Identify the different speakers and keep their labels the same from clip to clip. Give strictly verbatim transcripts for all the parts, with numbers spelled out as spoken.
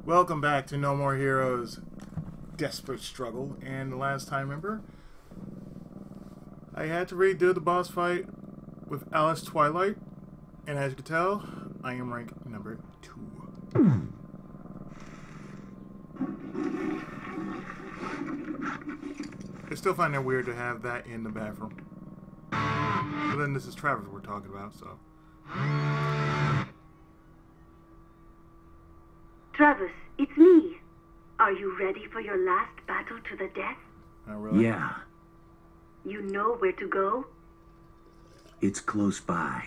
Speaker 1: Welcome back to No More Heroes Desperate Struggle. And the last time, remember, I had to redo the boss fight with Alice Twilight. And as you can tell, I am rank number two. I still find it weird to have that in the bathroom. But then this is Travis we're talking about, so.
Speaker 2: Travis, it's me. Are you ready for your last battle to the death?
Speaker 1: Not really.
Speaker 3: Yeah.
Speaker 2: You know where to go?
Speaker 3: It's close by.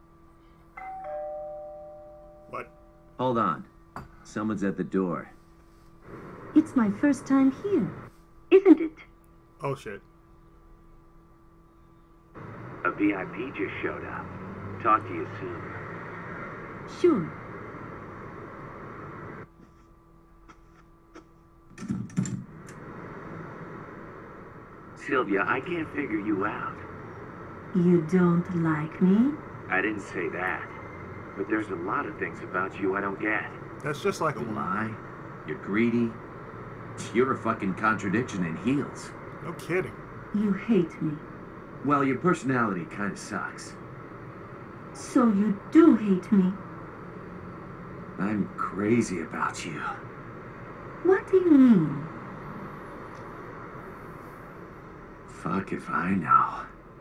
Speaker 1: What?
Speaker 3: Hold on. Someone's at the door.
Speaker 4: It's my first time here.
Speaker 2: Isn't it?
Speaker 1: Oh shit.
Speaker 5: A V I P just showed up. Talk to you soon.
Speaker 4: Sure.
Speaker 5: Sylvia, I can't figure you out.
Speaker 4: You don't like me?
Speaker 5: I didn't say that. But there's a lot of things about you I don't get.
Speaker 1: That's just like a
Speaker 3: You
Speaker 1: woman.
Speaker 3: lie. You're greedy. You're a fucking contradiction in heels.
Speaker 1: No kidding.
Speaker 4: You hate me.
Speaker 3: Well, your personality kind of sucks.
Speaker 4: So you do hate me.
Speaker 3: I'm crazy about you.
Speaker 4: What do you mean?
Speaker 3: Fuck if I know.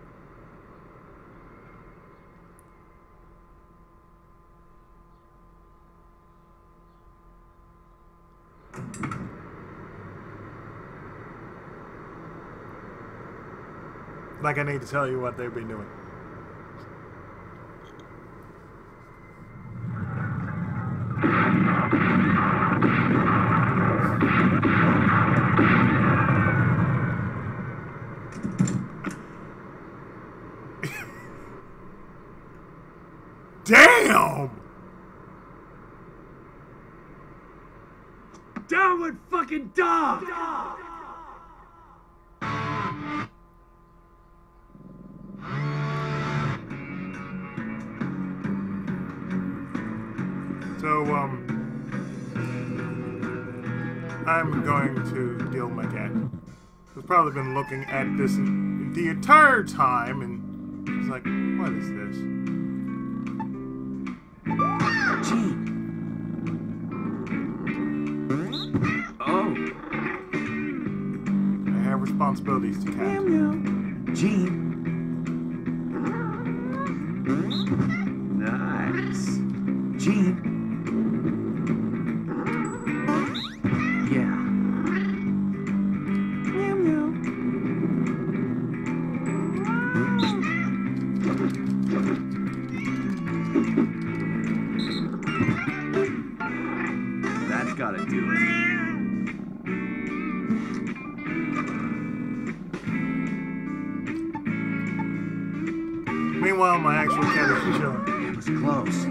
Speaker 1: Like I need to tell you what they've been doing. Damn!
Speaker 3: Downward fucking dog!
Speaker 1: So, um, I'm going to deal with my cat. He's probably been looking at this the entire time, and he's like, what is this?
Speaker 3: Gee. Oh.
Speaker 1: I have responsibilities to cat.
Speaker 3: Gene. Nice. Gene. Yeah. Meow meow. That's gotta do it.
Speaker 1: Meanwhile, my actual cat is chilling.
Speaker 3: It was close.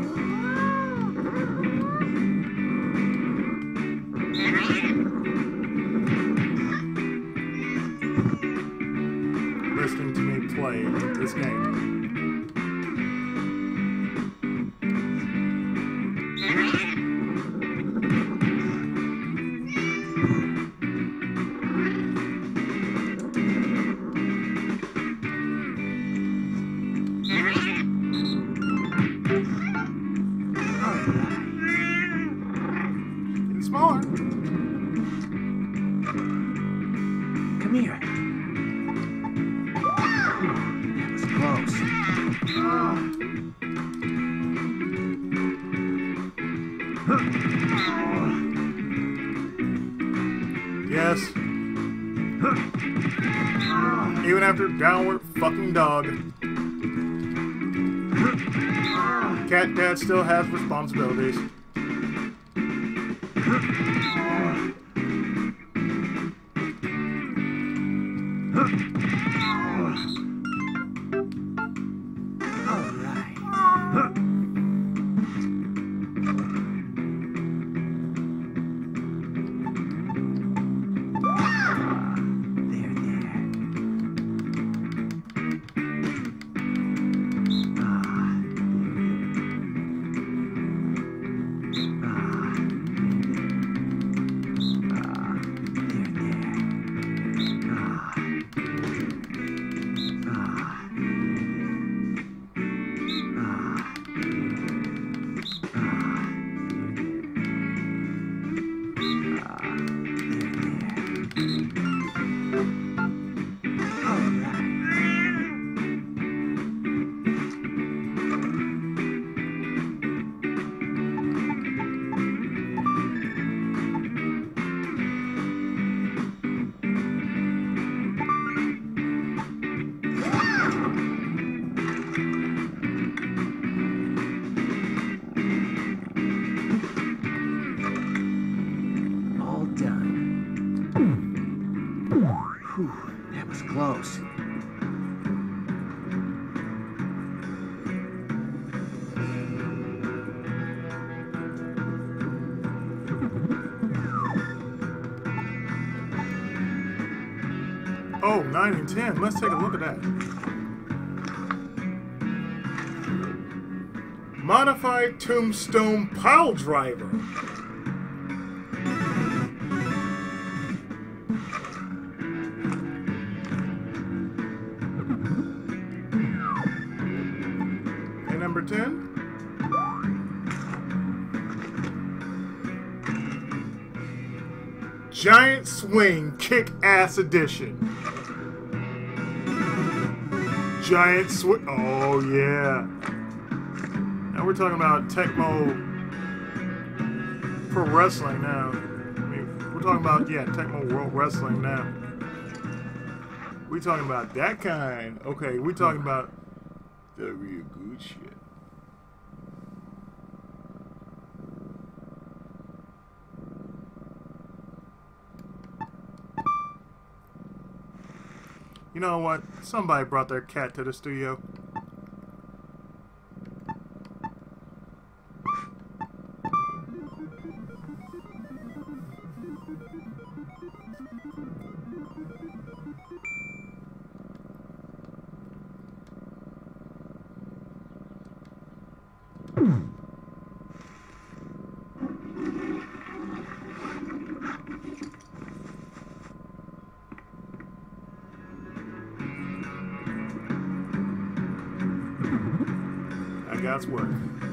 Speaker 1: Listening to me play this game. Getting smaller.
Speaker 3: Come here. That was close.
Speaker 1: Yes. Even after downward fucking dog. Cat dad still has responsibilities.
Speaker 3: All right. There, there. Ah. Ah.
Speaker 6: close.
Speaker 1: Oh, nine and ten. Let's take a look at that. Modified Tombstone Pile Driver. And number ten. Giant Swing Kick-Ass Edition. Giant Swing. Oh, yeah. Now we're talking about Tecmo Pro Wrestling now. I mean, we're talking about, yeah, Tecmo World Wrestling now. We're talking about that kind. Okay, we're talking about the real good shit. You know what? Somebody brought their cat to the studio. God's work.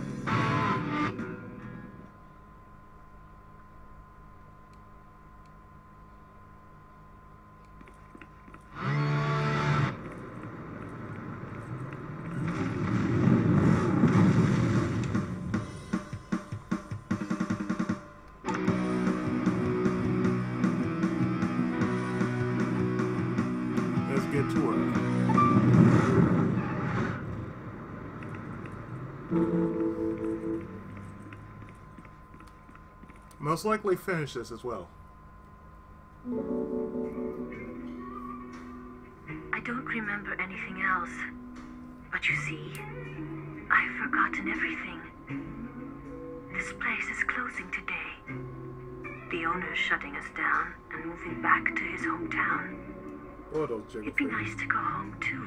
Speaker 1: Let's get to work. Most likely finish this as well.
Speaker 2: I don't remember anything else. But you see, I've forgotten everything. This place is closing today. The owner's shutting us down and moving back to his hometown.
Speaker 1: Oh, those
Speaker 2: It'd be nice to go home, too.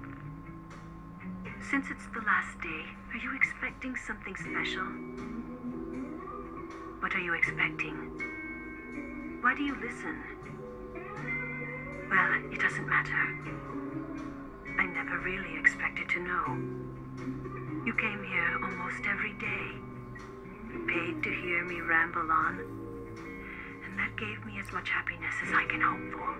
Speaker 2: Since it's the last day, are you expecting something special? What are you expecting? Why do you listen? Well, it doesn't matter. I never really expected to know. You came here almost every day. You paid to hear me ramble on. And that gave me as much happiness as I can hope for.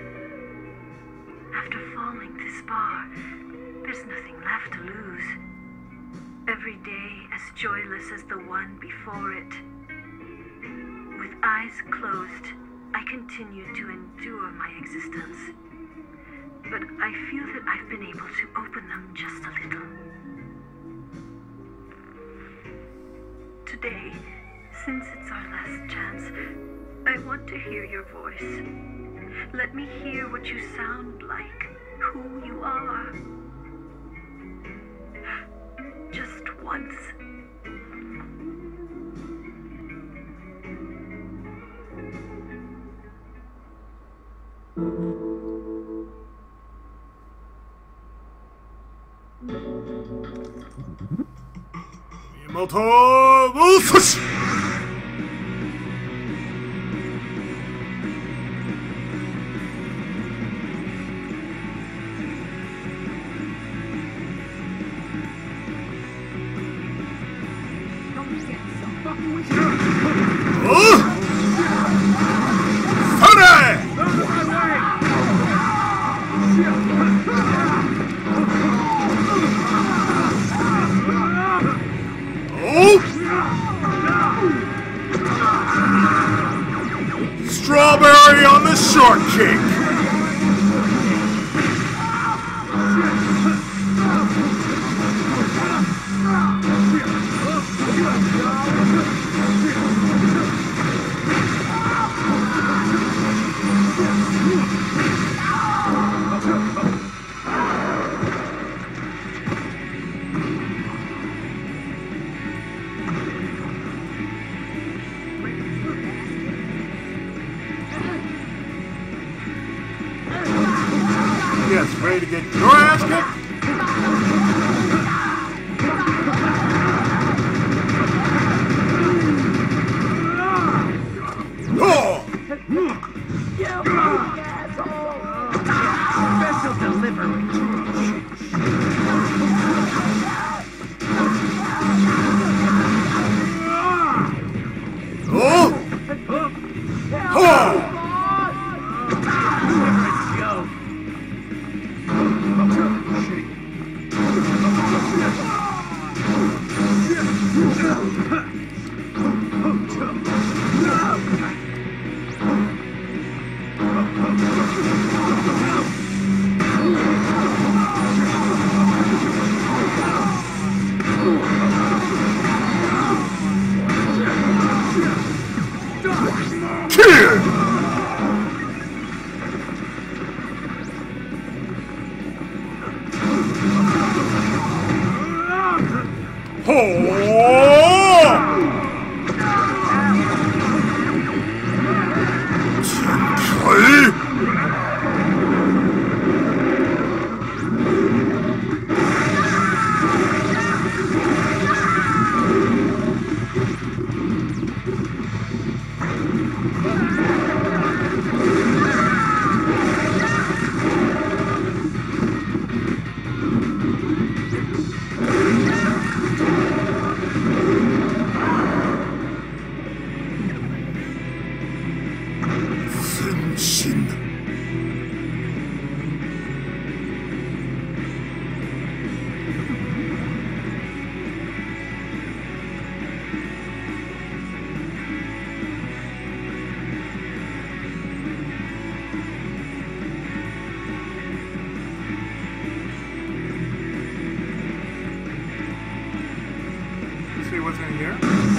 Speaker 2: After falling this far, there's nothing left to lose. Every day as joyless as the one before it. With eyes closed, I continue to endure my existence. But I feel that I've been able to open them just a little. Today, since it's our last chance, I want to hear your voice. Let me hear what you sound like, who you are. Just once.
Speaker 1: Miyamoto Musashi! Strawberry on the shortcake. ready to get your ass kicked? Oh!
Speaker 3: Special delivery.
Speaker 1: Oh! Oh! See what's in here.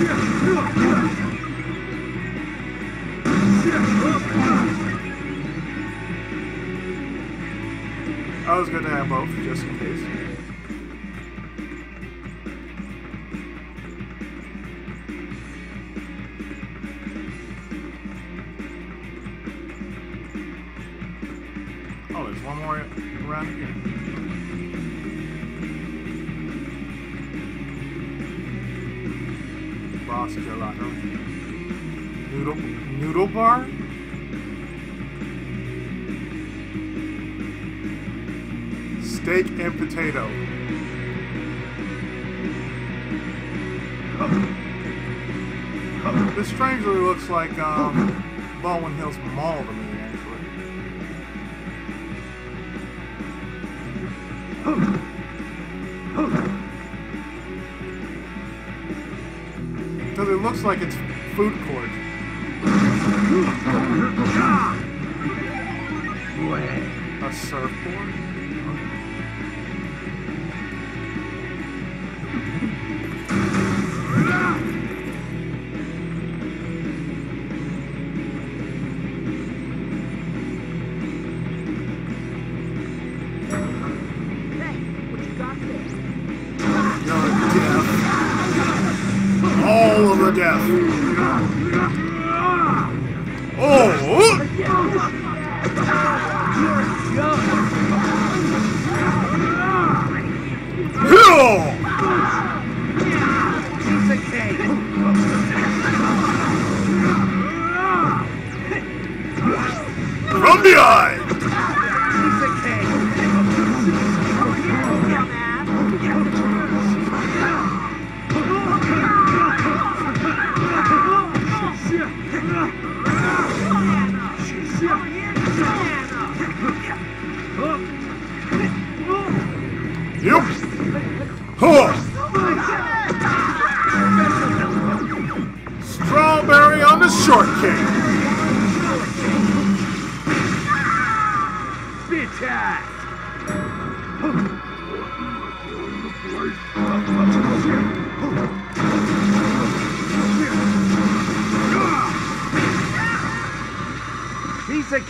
Speaker 1: I was going to have both, just in case. Oh, there's one more around here. Boss gelato. Noodle, noodle bar? Steak and potato. This strangely looks like um, Baldwin Hills Mall to me, actually. Because it looks like it's food court. A surfboard? All of the death. Oh! Hill! From the eye! Yep. Huh. Strawberry on the shortcake. Bitch ass. Piece of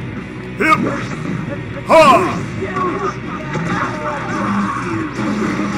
Speaker 1: Hip! Ha!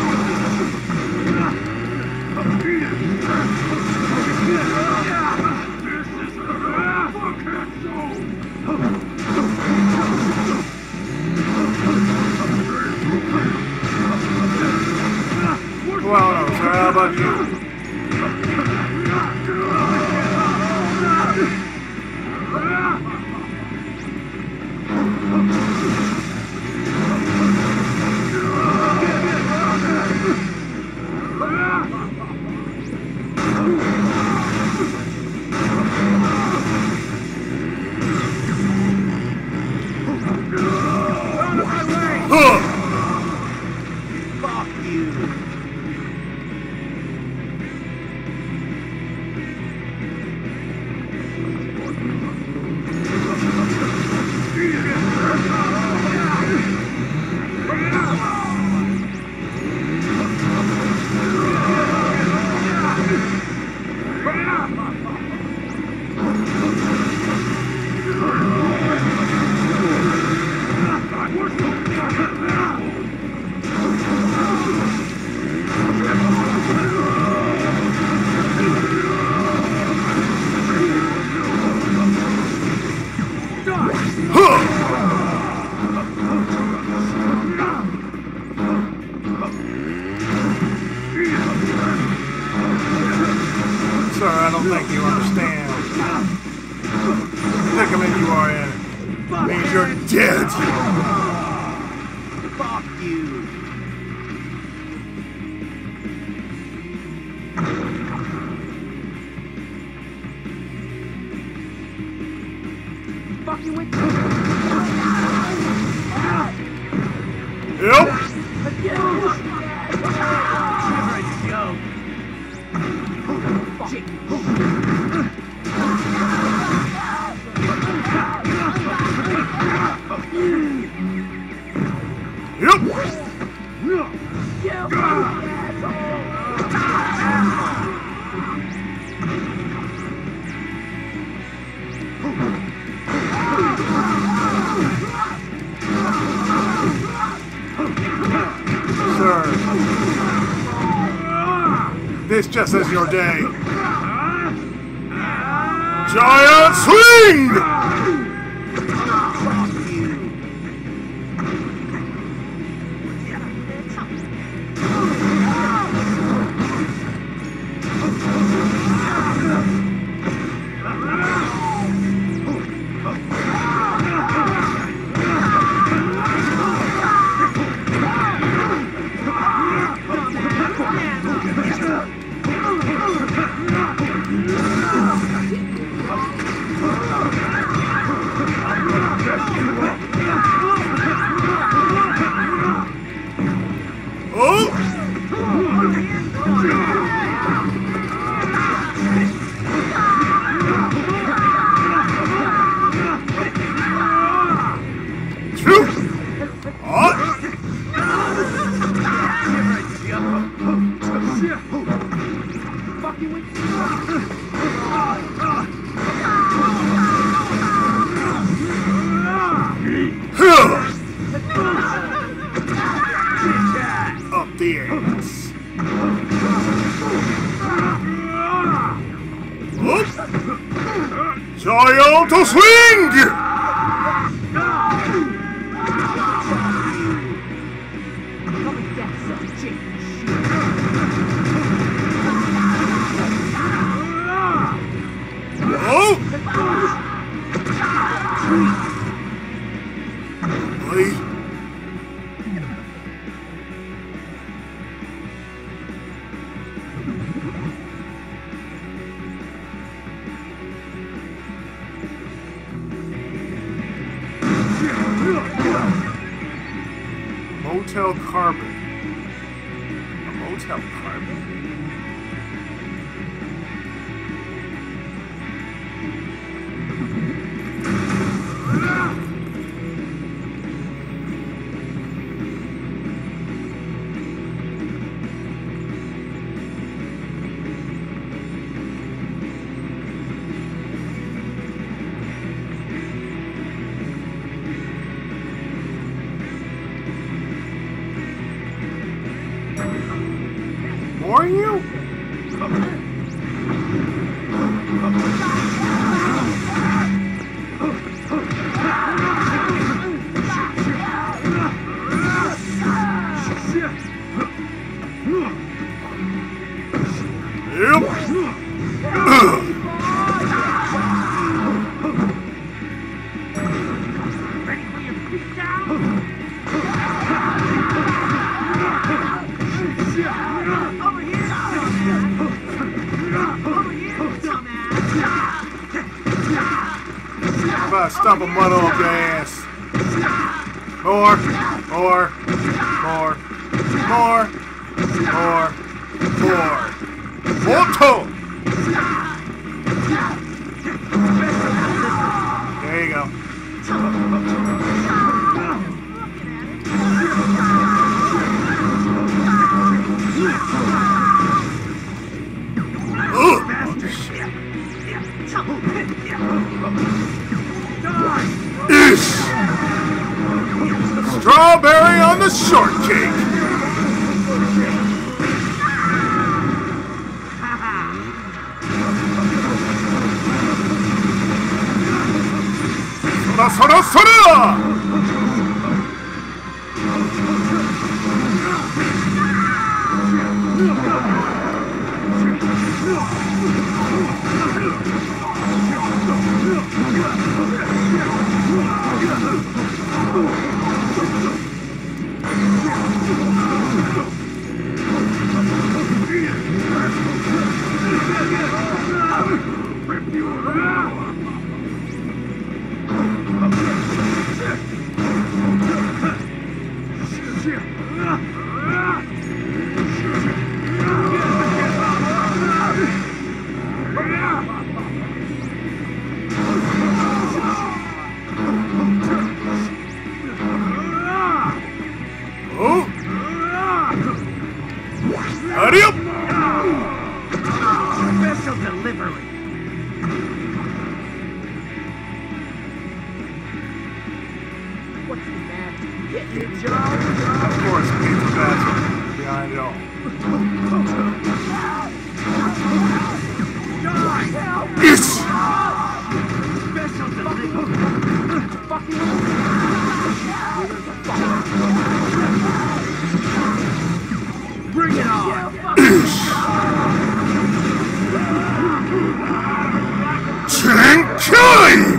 Speaker 1: predicament you are in means you're dead.
Speaker 6: Fuck you. Fuck you with
Speaker 1: Yep. Sir, this just is your day. Giant swing! Up the ass. Whoop. Giant swing! Oh! Buddy. Motel Carbon. A Motel Carbon? More you? Yep. How about stomp a mud off your ass? More, more, more, more, more, more. Moto! There you go. Ugh. Ish. Strawberry on the shortcake. Sora, sora, sora! Of course, Pizza Bastard behind it all. Yes!
Speaker 6: Bring it on!
Speaker 1: Tranquility!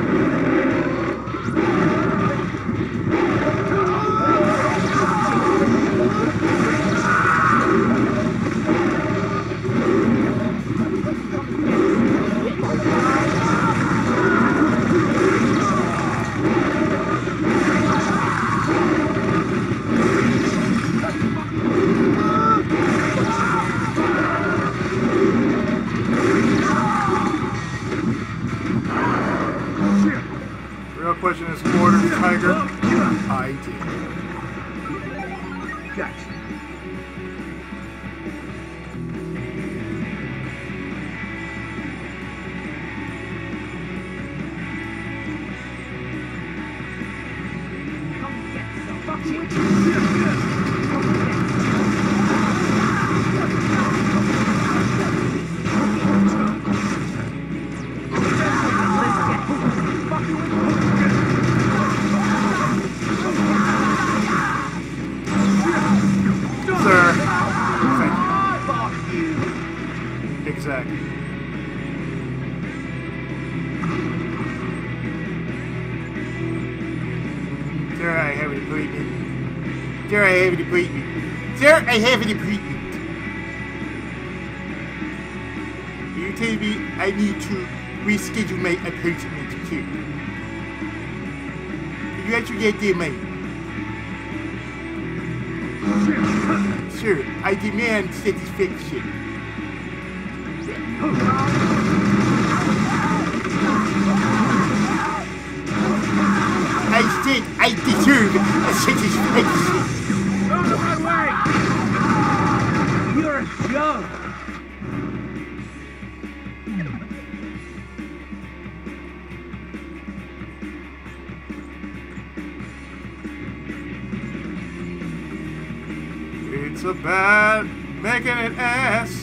Speaker 1: Real question is, ordered Tiger? I did.
Speaker 6: Gotcha.
Speaker 1: Sir. Thank you. Exactly. Sir, I have an appointment. Sir, I have an appointment. Sir, I have an appointment. You tell me I need to reschedule my appointment too. You actually get there, mate. Sir, I demand satisfaction. I said I deserve a satisfaction.
Speaker 6: Out of my way! You're a joke!
Speaker 1: It's a bad making an ass.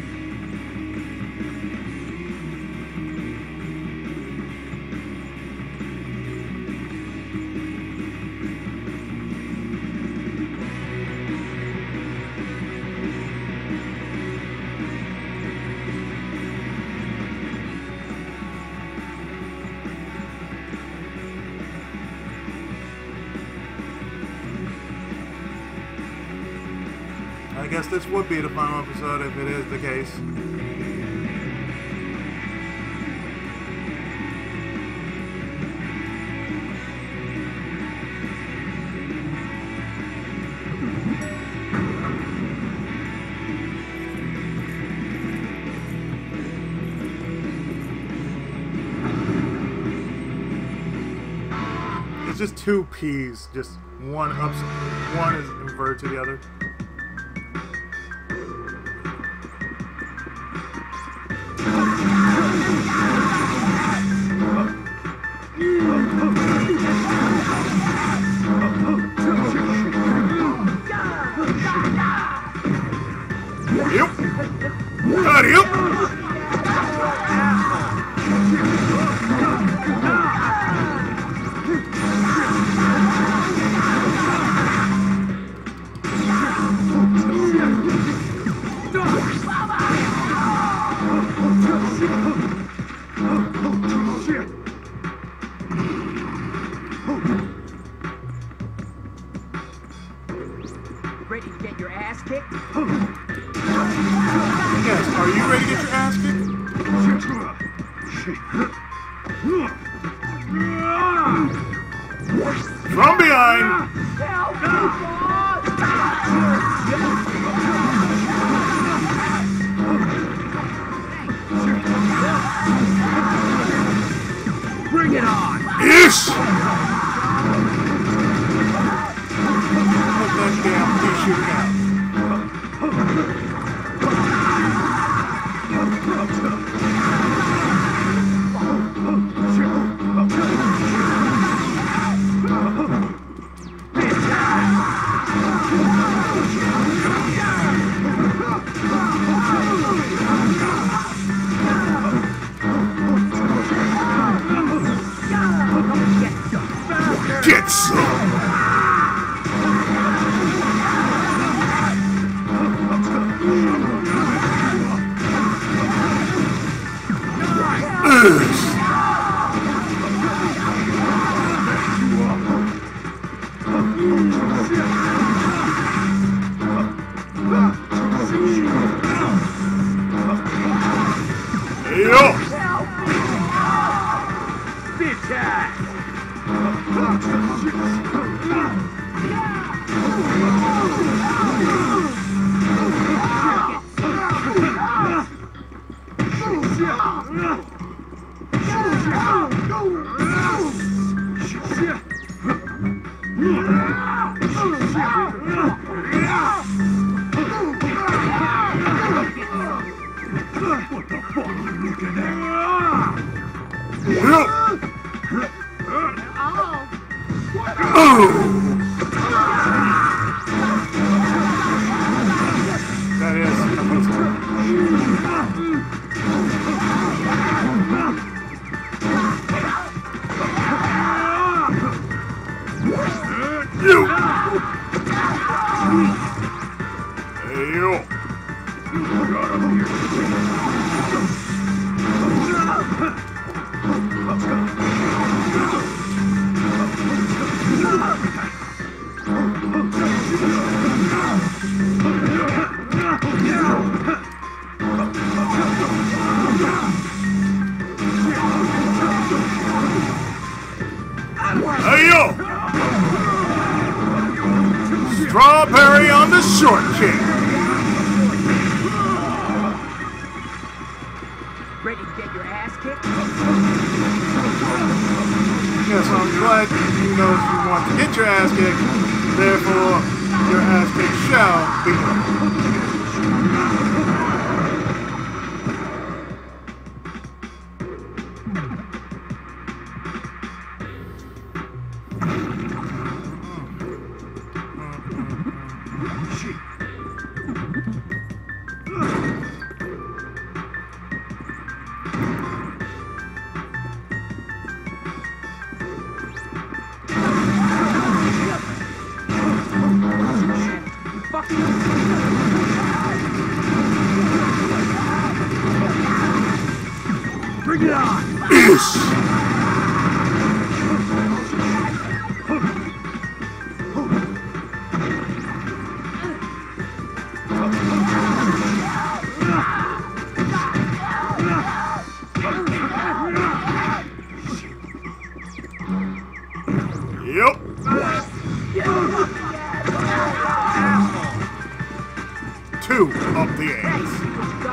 Speaker 1: I guess this would be the final episode if it is the case. It's just two P's, just one ups, one is inverted to the other. Yep. Hurry up.
Speaker 6: Ready to get your ass kicked?
Speaker 1: Yes, are you ready to get your ass kicked? From behind!
Speaker 6: Bring it on!
Speaker 1: Ish! Put that damn pea shooter out. Get some! Ugh. Yo!
Speaker 6: Bitch ass! What the fuck are you looking at?
Speaker 1: Yo!
Speaker 2: Oh.
Speaker 1: Oh! That is. You! Hey, yo! Hey, yo! Strawberry on the shortcake.
Speaker 6: Ready to get your ass kicked?
Speaker 1: Yes, I'm glad you know if you want to get your ass kicked, therefore your ass kick shall be.
Speaker 6: Bring it on!
Speaker 1: Ish! Yep. Two up the ass.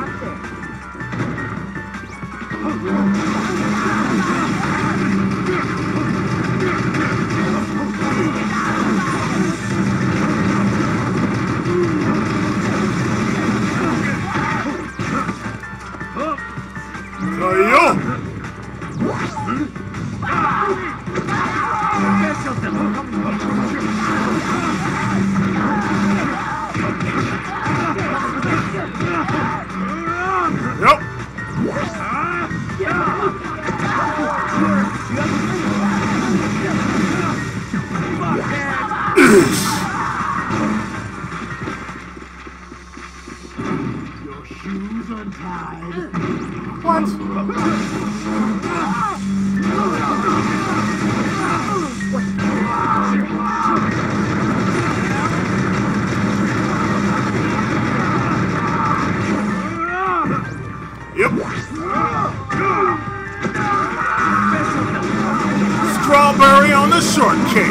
Speaker 6: Your shoes untied.
Speaker 1: Yep. Strawberry on the shortcake.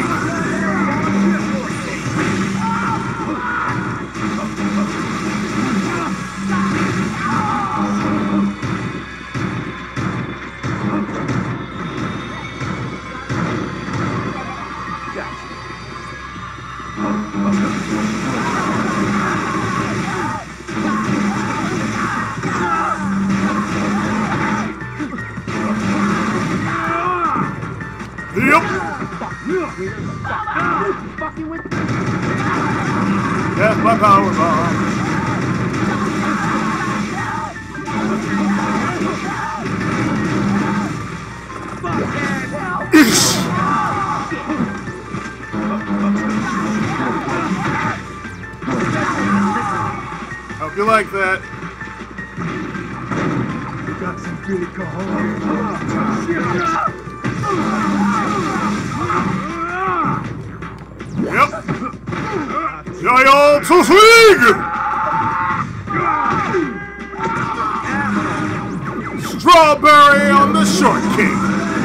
Speaker 1: Yep. That's my power bomb. Ish. You like that?
Speaker 6: Got some big cojones.
Speaker 1: Yep. Giant Toast League! Strawberry on the shortcake.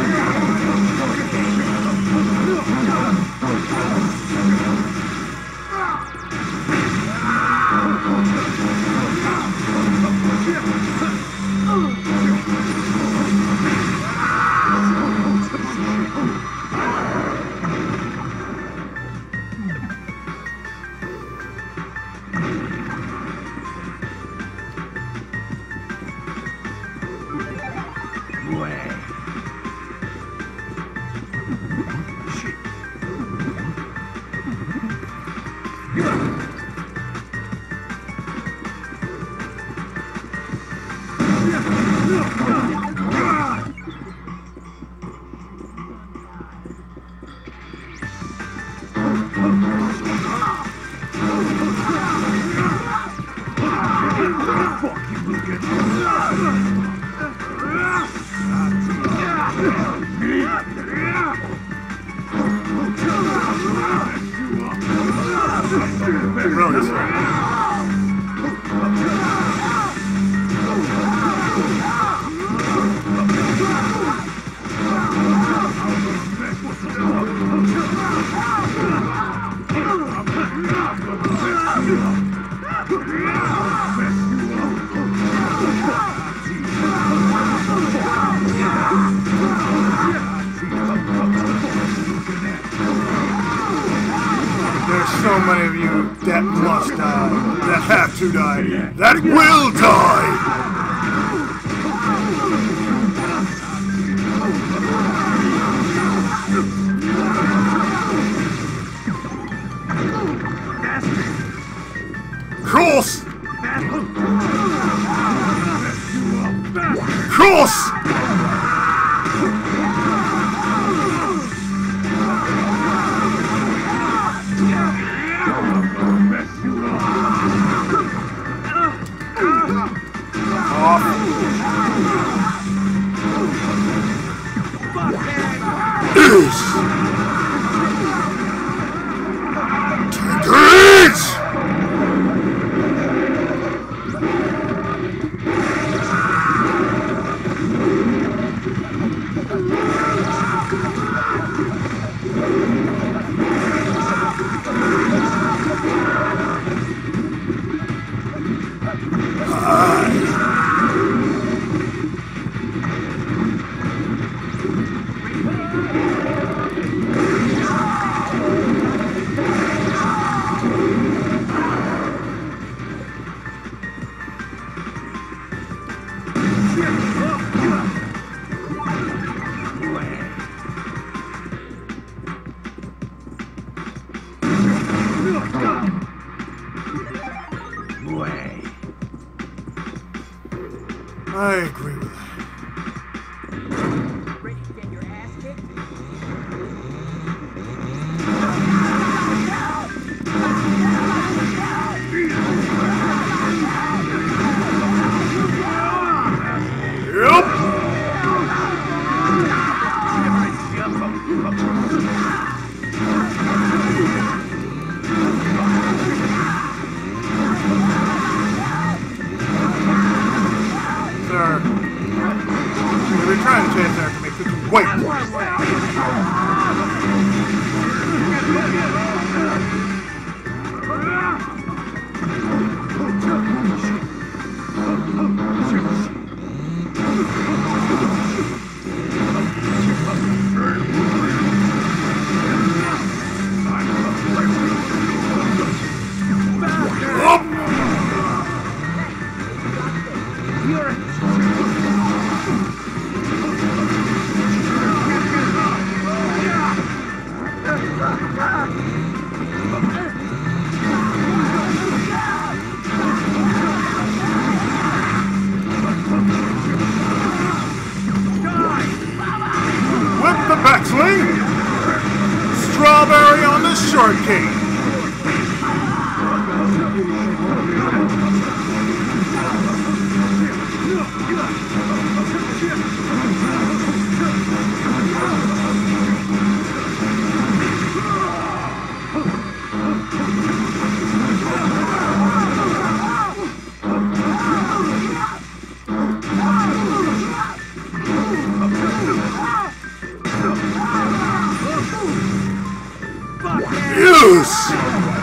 Speaker 1: So many of you that must die, that have to die, that will die! Cross! Cross! I agree with that.
Speaker 7: Ready to get your ass kicked?
Speaker 1: Yep. Sir, we're trying to chase after me. Could you wait? Backswing! Strawberry on the shortcake! loose!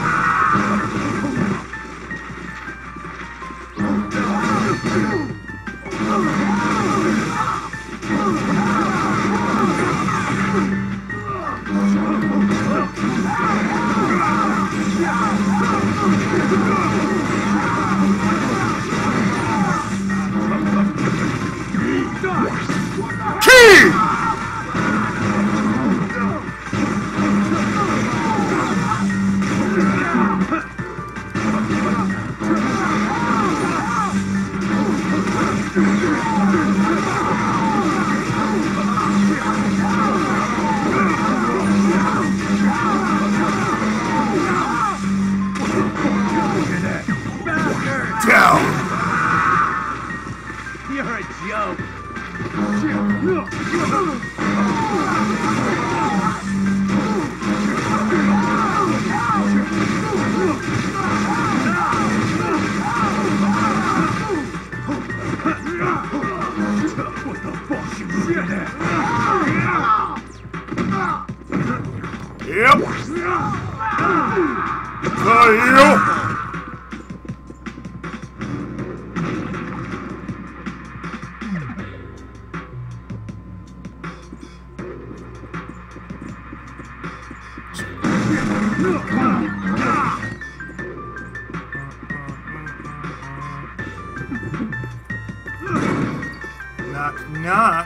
Speaker 1: Key! Down!
Speaker 5: You're a joke.
Speaker 6: What the fuck you looking at?
Speaker 1: Yep! Uh, you! Knock, knock.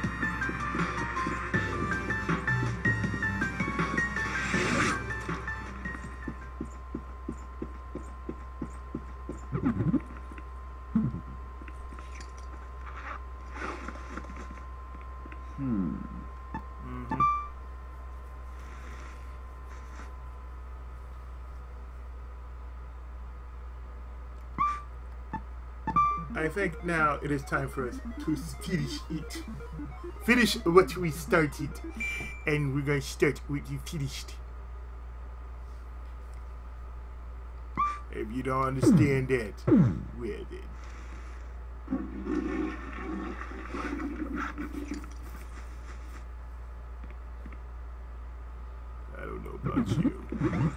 Speaker 3: Hmm.
Speaker 1: Mm-hmm. I think now it is time for us to finish it. Finish what we started. And we're going to start what you finished. If you don't understand that, well then. I don't know about you.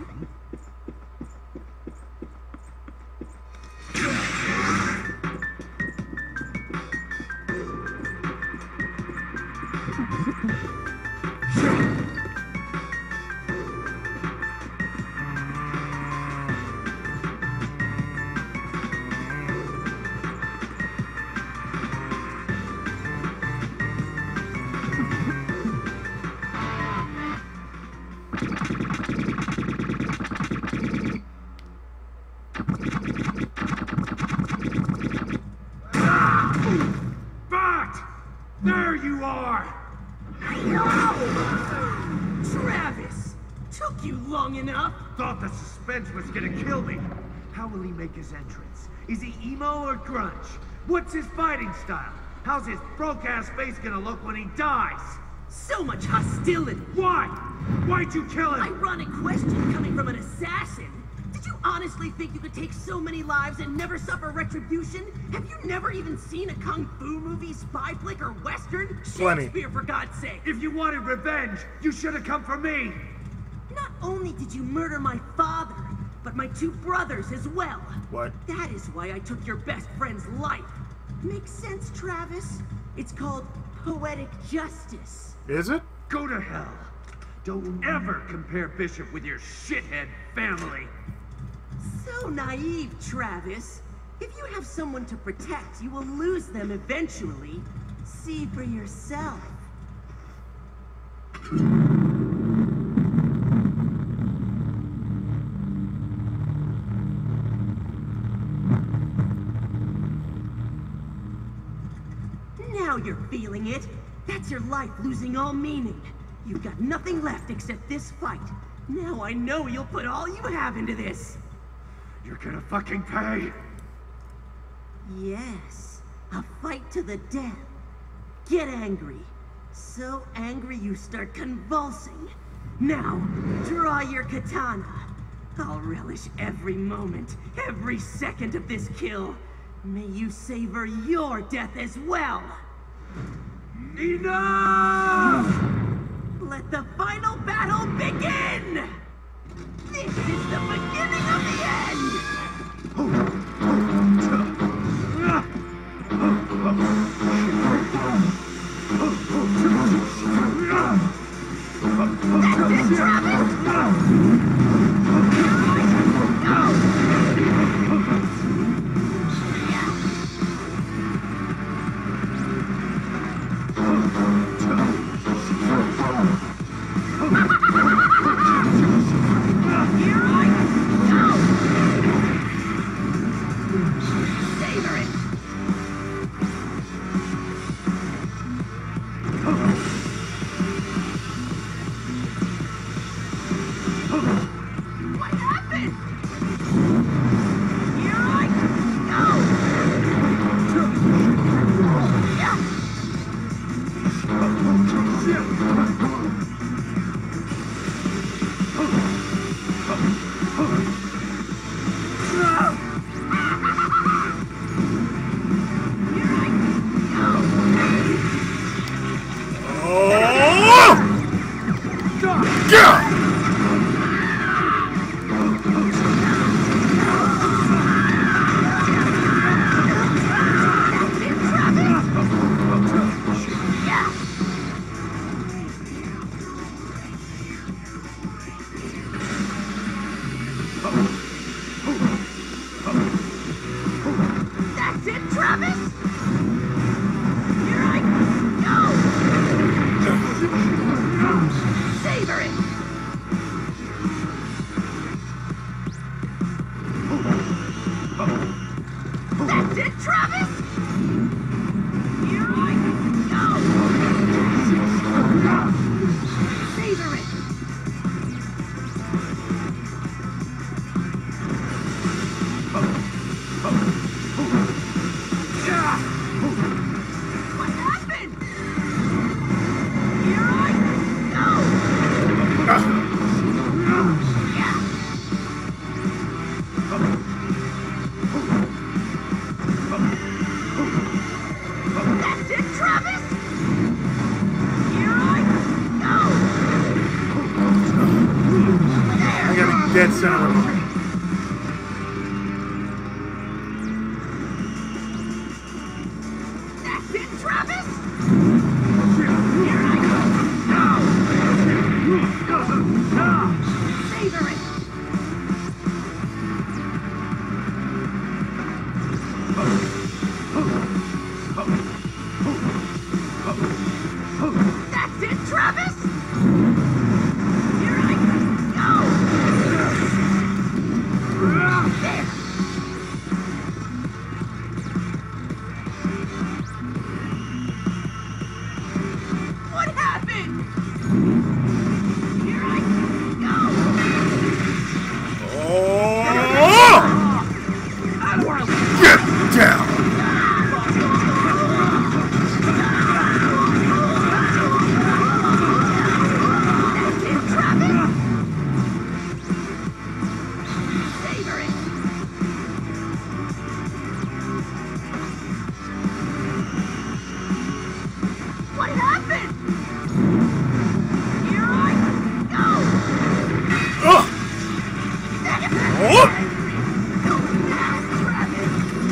Speaker 6: Bat! There you are!
Speaker 7: Travis! Took you long enough?
Speaker 5: Thought the suspense was gonna kill me. How will he make his entrance? Is he emo or grunge? What's his fighting style? How's his broke-ass face gonna look when he dies?
Speaker 7: So much hostility!
Speaker 5: Why? Why'd you kill him?
Speaker 7: Ironic question coming from an assassin. Did you honestly think you could take so many lives and never suffer retribution? Have you never even seen a kung fu movie, spy flick, or western?
Speaker 1: Plenty.
Speaker 7: Shakespeare, for God's sake!
Speaker 5: If you wanted revenge, you should have come for me.
Speaker 7: Not only did you murder my father, but my two brothers as well.
Speaker 1: What?
Speaker 7: That is why I took your best friend's life. Makes sense, Travis? It's called poetic justice.
Speaker 1: Is it?
Speaker 5: Go to hell. Don't ever compare Bishop with your shithead family.
Speaker 7: So naive, Travis. If you have someone to protect, you will lose them eventually. See for yourself. Now you're feeling it. That's your life losing all meaning. You've got nothing left except this fight. Now I know you'll put all you have into this.
Speaker 5: You're gonna fucking pay.
Speaker 7: Yes, a fight to the death. Get angry. So angry you start convulsing. Now, draw your katana. I'll relish every moment, every second of this kill. May you savor your death as well.
Speaker 5: Enough!
Speaker 7: Let the final battle begin! Savor it! That's it, Travis! Here I go! Savor it! What happened? Here I go! That's it, Travis! Here I go!
Speaker 1: I gotta be dead center of him.
Speaker 7: That's it, Travis! Here I go! Savor it! That's it, Travis! Here I go! There! What happened? Here I go!
Speaker 1: Oh! Get down!
Speaker 7: That's it, Travis! Savor it! What happened? Here I go!
Speaker 1: Ugh! Oh!
Speaker 7: Go now, Travis!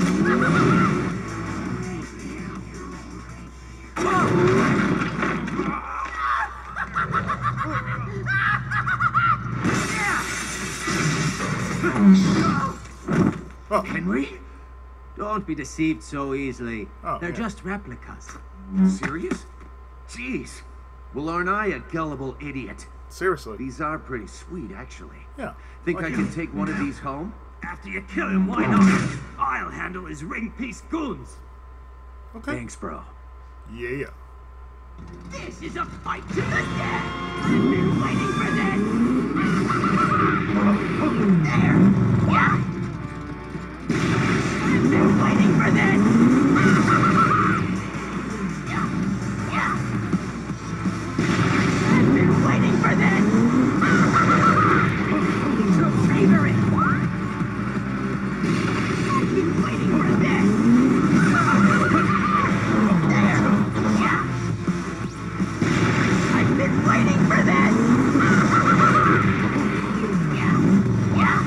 Speaker 1: Oh.
Speaker 8: Henry? Don't be deceived so easily.
Speaker 1: Oh,
Speaker 8: They're
Speaker 1: yeah.
Speaker 8: just replicas.
Speaker 3: Serious? Jeez. Well, aren't I a gullible idiot?
Speaker 1: Seriously.
Speaker 3: These are pretty sweet, actually.
Speaker 1: Yeah.
Speaker 3: Think
Speaker 1: Like
Speaker 3: I
Speaker 1: you.
Speaker 3: can take one of these home?
Speaker 5: After you kill him, why not? I'll handle his ring piece goons.
Speaker 1: Okay.
Speaker 8: Thanks, bro.
Speaker 1: Yeah.
Speaker 7: This is a fight to the death! I've been waiting for this! There! Yeah! I've been waiting for this! Yeah! Yeah! I've been waiting for this! Savor it! I've been waiting for this! There! Yeah! I've been waiting for this! Yeah, yeah.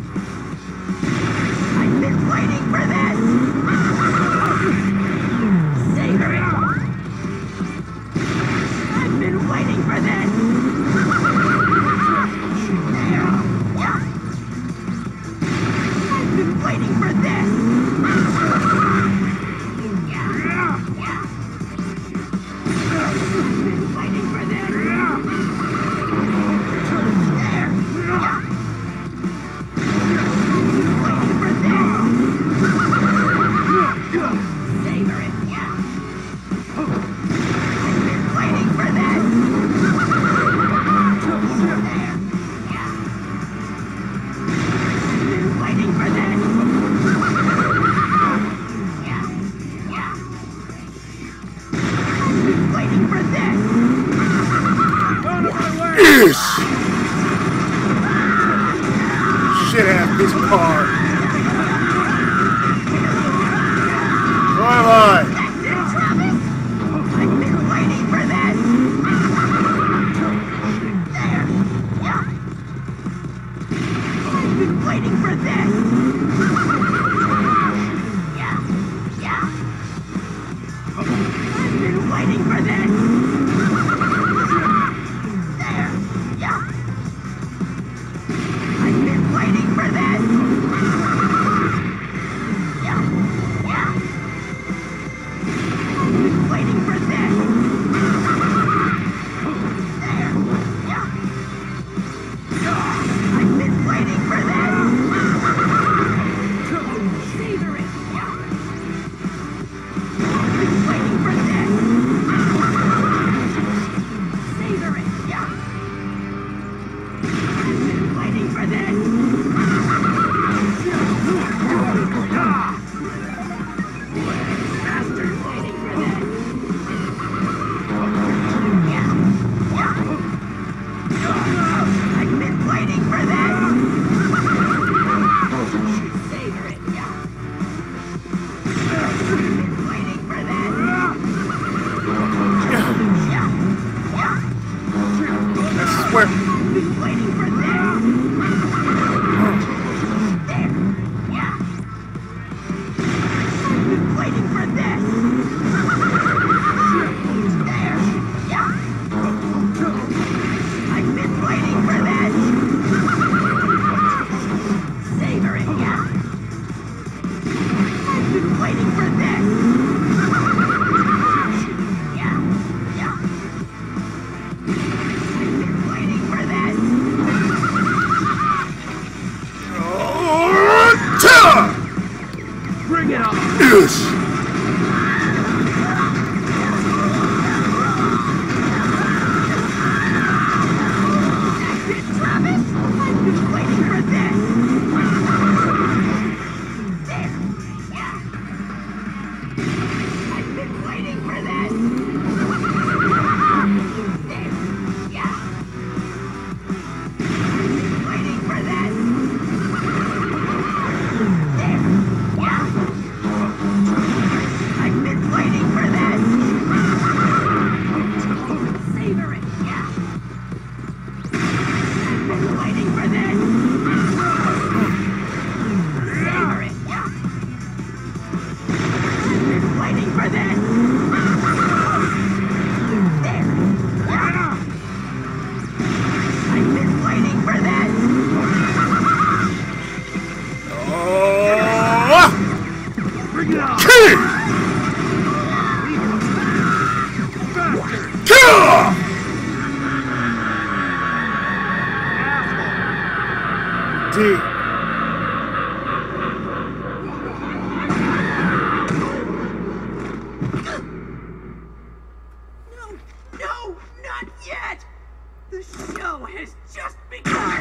Speaker 7: I've been waiting for this! Savor it! I've been waiting for this! There, yeah. I've been waiting for this! Yeah, yeah. I've been waiting for this! There! Yeah! I've been waiting for this! Savor it! Yeah! I've been waiting for this! There! Yeah! I've been waiting for this! Yeah! Yeah! I've been waiting for this!
Speaker 1: Yes! Shit ass piece of car. Bye bye.
Speaker 7: That's it, Travis! I've been waiting for this! There! Yeah! I've been waiting for this! Yeah! Yeah! I've been waiting for this! There! Yeah! I've been waiting for this! Yeah! Yeah! Waiting for this! Bastard waiting for this! I've been waiting for this! Savor it! I've been waiting for this!
Speaker 1: I swear.
Speaker 7: I've been waiting for this! There! Yeah! I've been waiting for this! There! Yeah! I've been waiting for this! Savor it, yeah! I've been waiting for this! Yeah, yeah! I've been waiting for this!
Speaker 1: Oh, ta!
Speaker 5: Bring it on!
Speaker 1: Yes!
Speaker 7: That's it, Travis! I've been waiting for this! There! Yeah! I've been waiting for this! There! Yeah! I've been waiting for this! There! Yeah! I've been waiting for this! Savor it! Yeah! I've been waiting for this! Savor it! Yeah! I've been waiting for this! There! Yeah! I've been waiting for this!
Speaker 1: Oh!
Speaker 5: Bring it on!
Speaker 1: Key! Kill! D.
Speaker 7: No! No! Not yet! The show has just begun!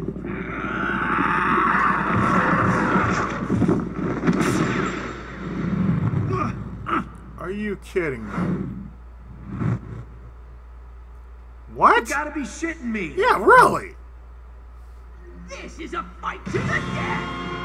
Speaker 1: Are you kidding me? What?
Speaker 5: You gotta be shitting me!
Speaker 1: Yeah, really?
Speaker 7: This is a fight to the death!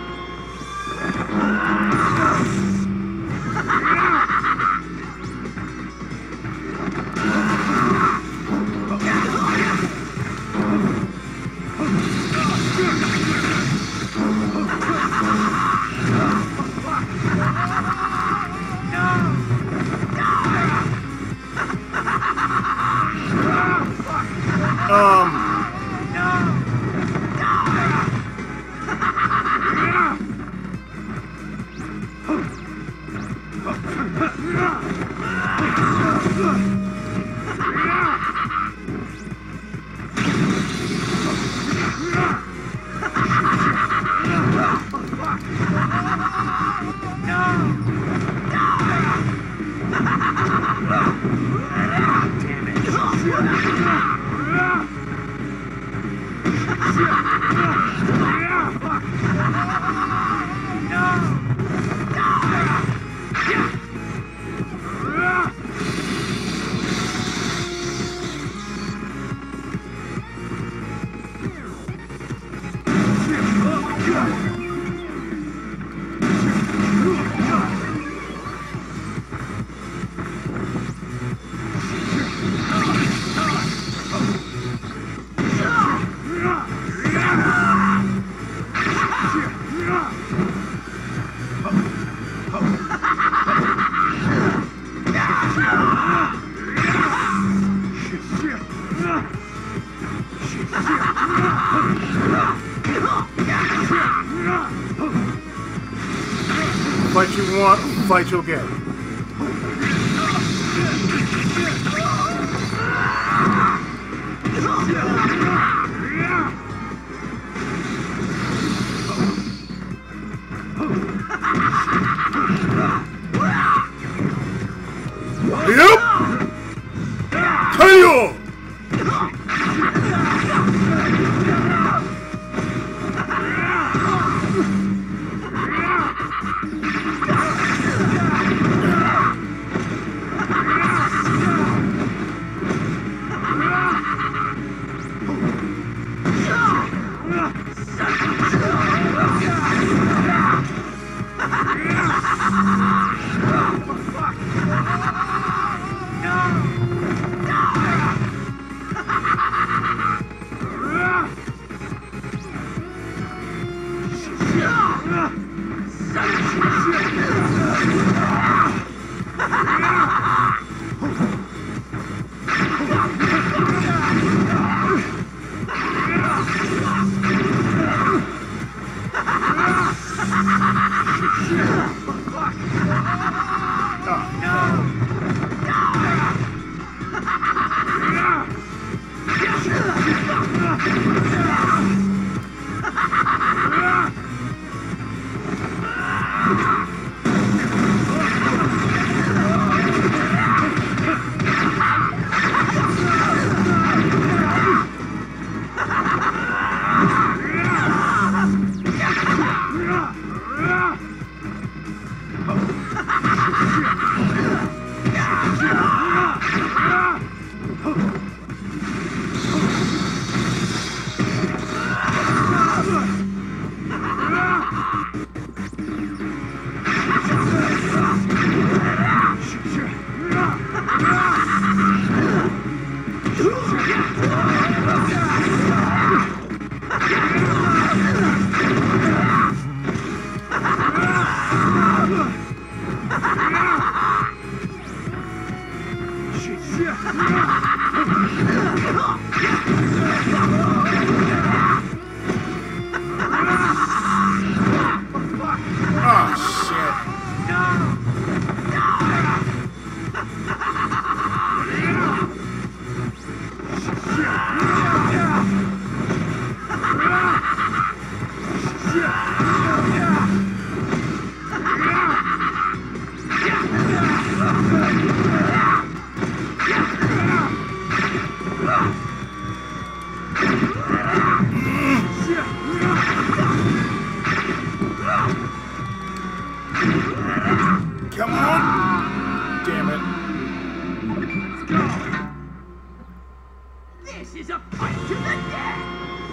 Speaker 1: Um. Fight you want, fight you'll get. Yep! K O! Come on! Damn it.
Speaker 5: Let's go! This is a fight to the death!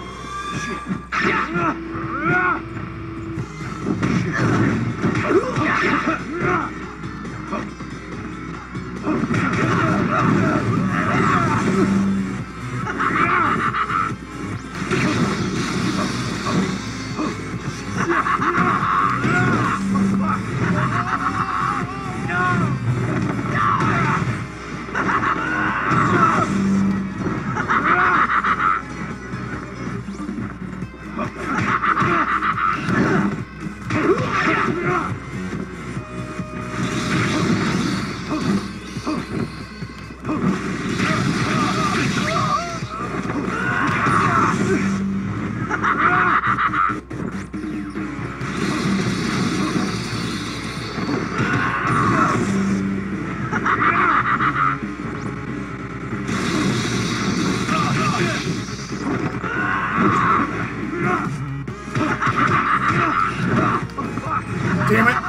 Speaker 1: Damn it!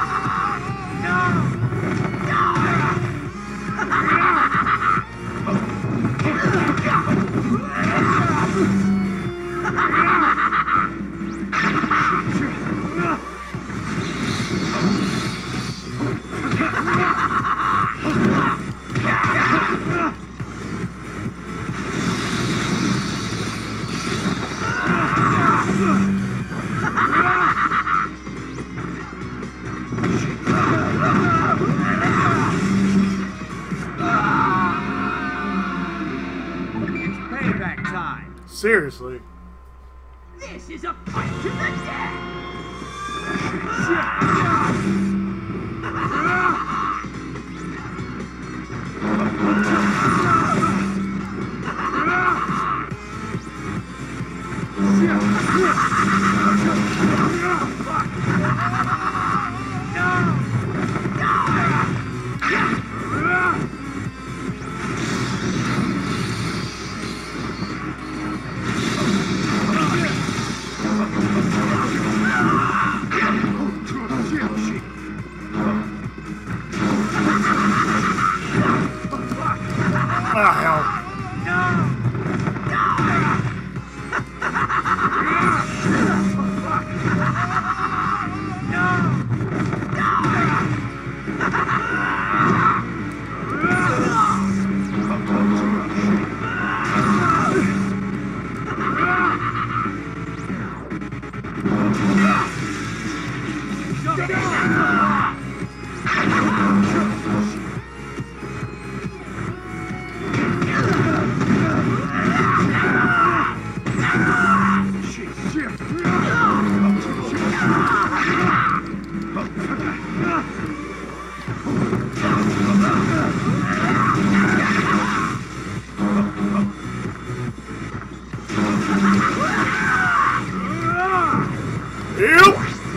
Speaker 5: Payback time!
Speaker 1: Seriously.
Speaker 5: This is a fight to the death!
Speaker 1: Yep.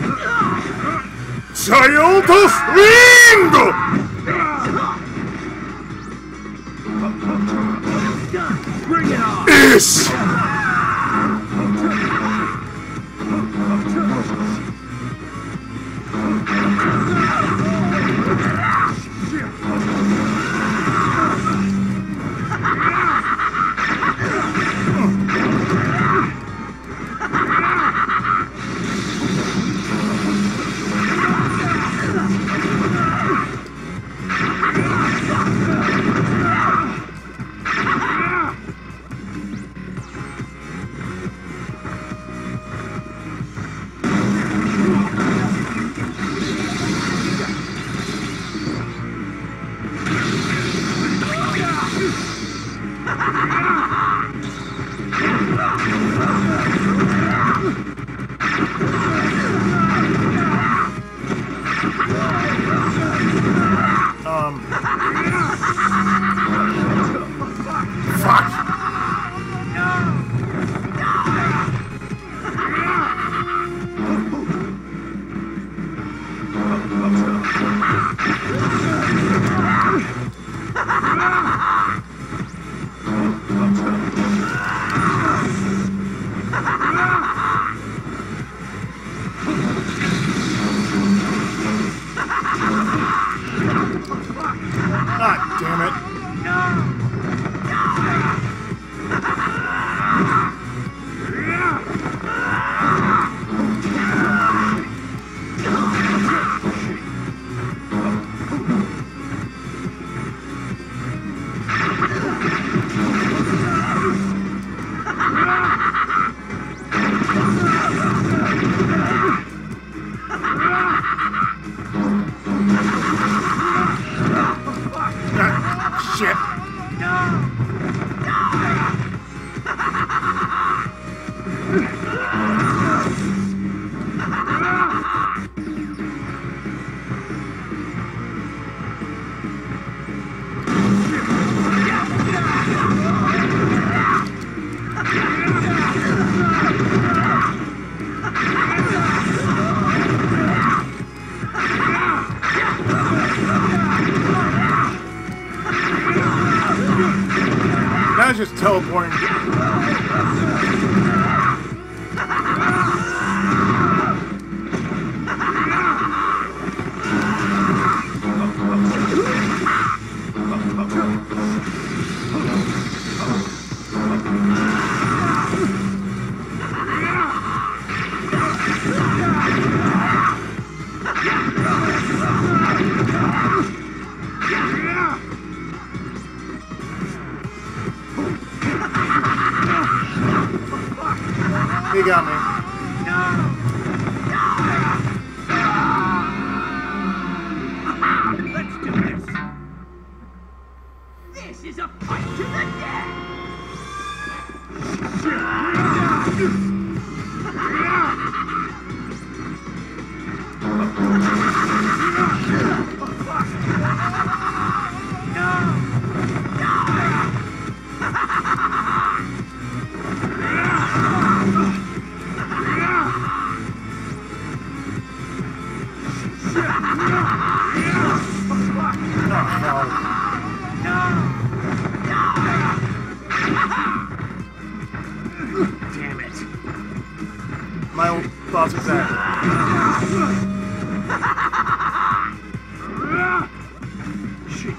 Speaker 1: Child of Ringo!
Speaker 5: Bring it on!
Speaker 1: Ish! Um. Fuck. God damn it. Ah, shit. Now it's just teleporting. He got me.
Speaker 5: Let's do this! This is a fight to the death!
Speaker 1: Damn it. My old thoughts exactly. Shit.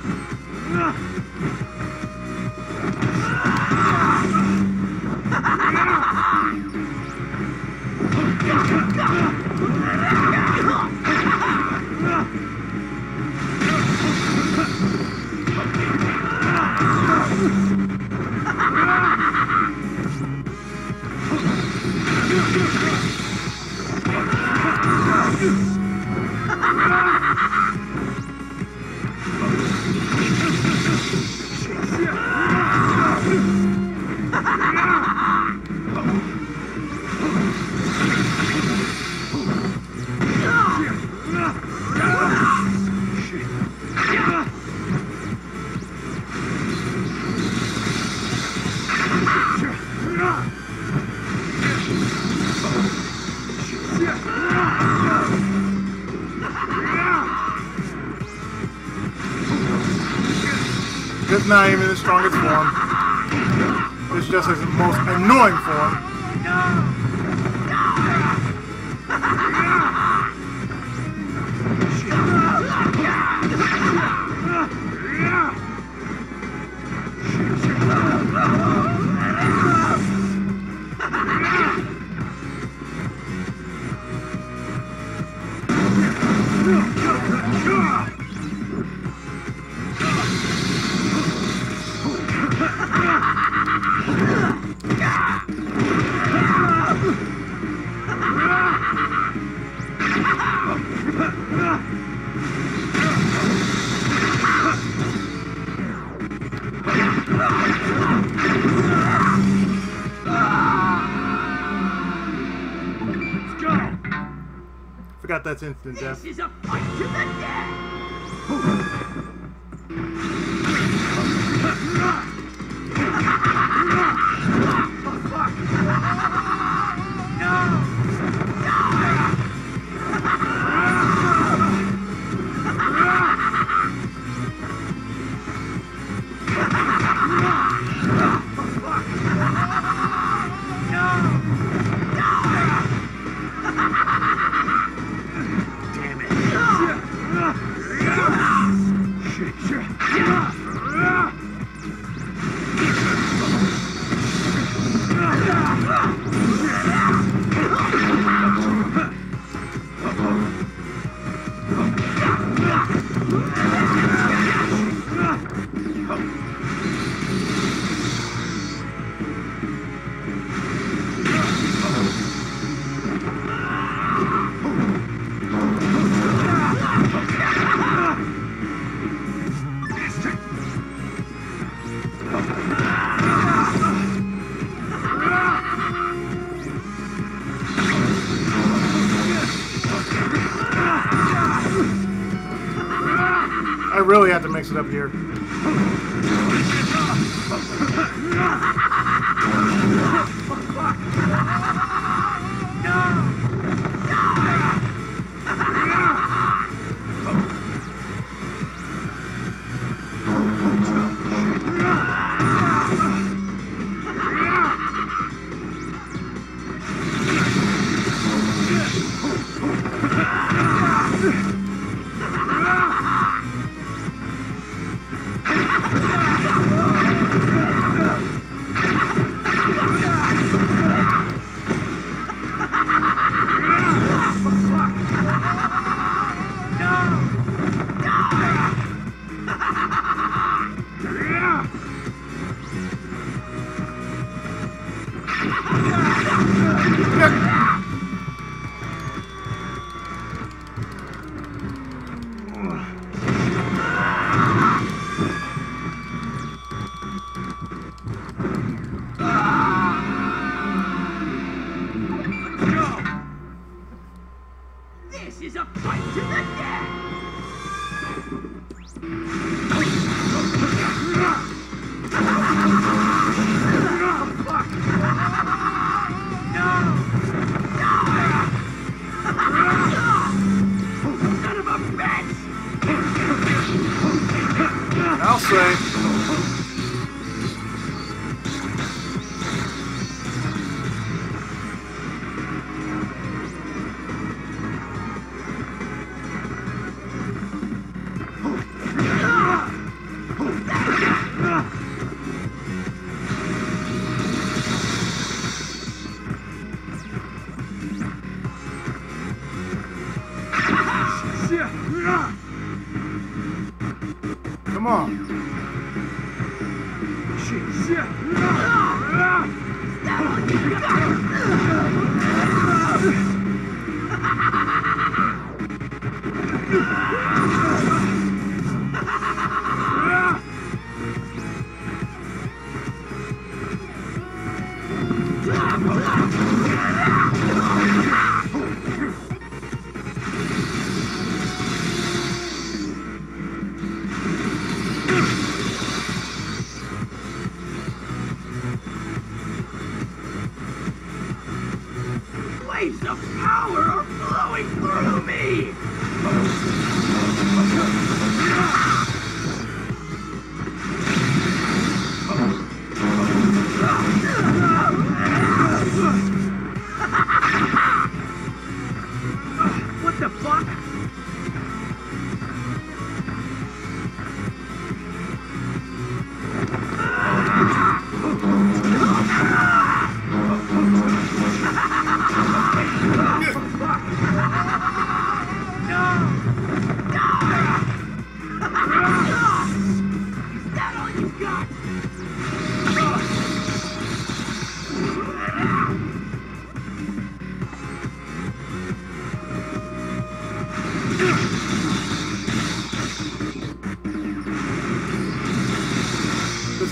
Speaker 1: not even his strongest form. It's just his most annoying form. Forgot that's instant death.
Speaker 7: This is a fight to the death!
Speaker 1: I really have to mix it up here.
Speaker 7: This is a fight to the death! Son of a bitch!
Speaker 1: I'll say. Come on.
Speaker 7: Waves of power are flowing through me!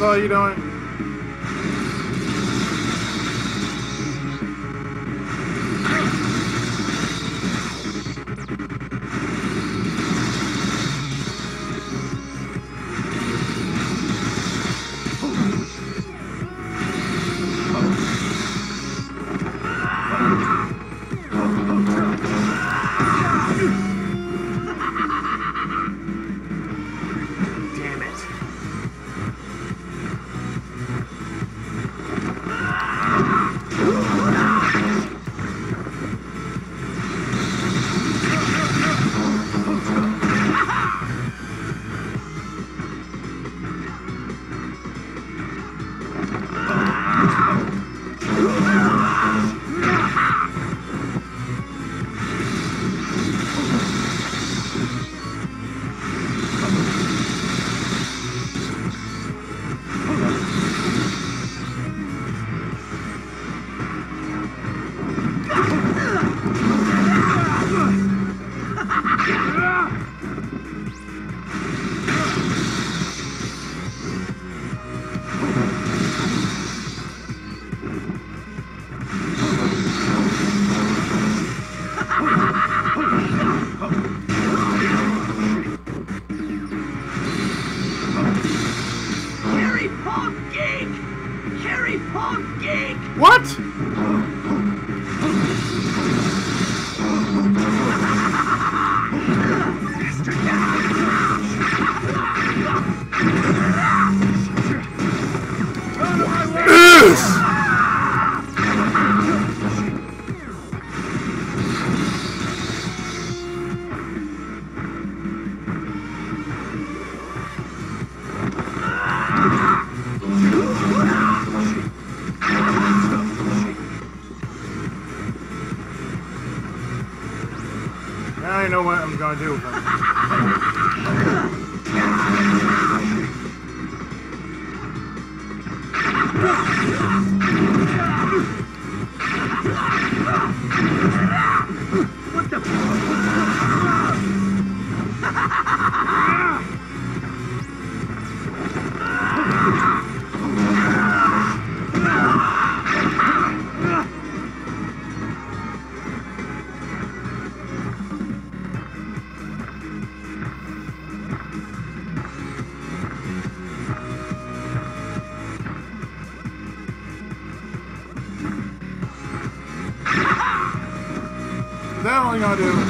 Speaker 1: all you doing? I know what I'm gonna do with them.
Speaker 5: What the?
Speaker 1: That's all I'm gonna do.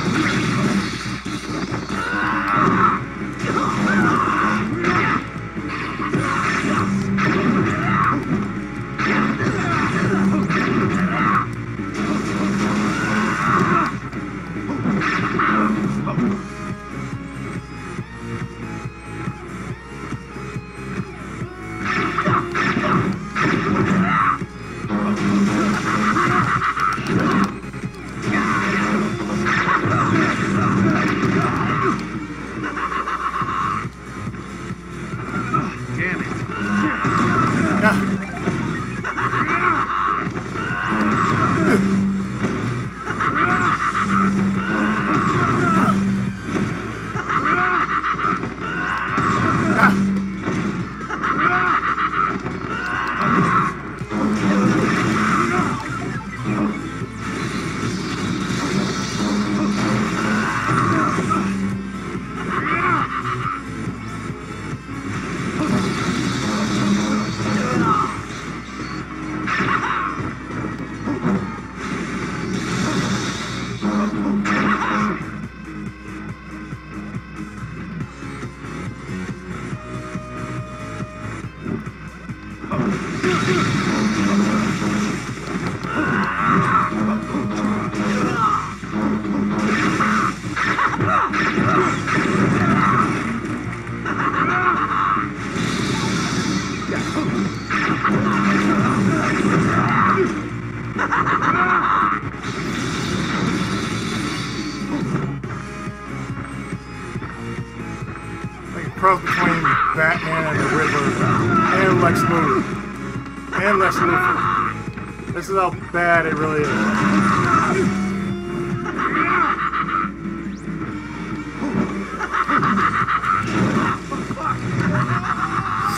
Speaker 1: Cross between Batman and the Riddler and Lex Luthor. And Lex Luthor. This is how bad it really is.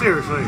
Speaker 1: Seriously.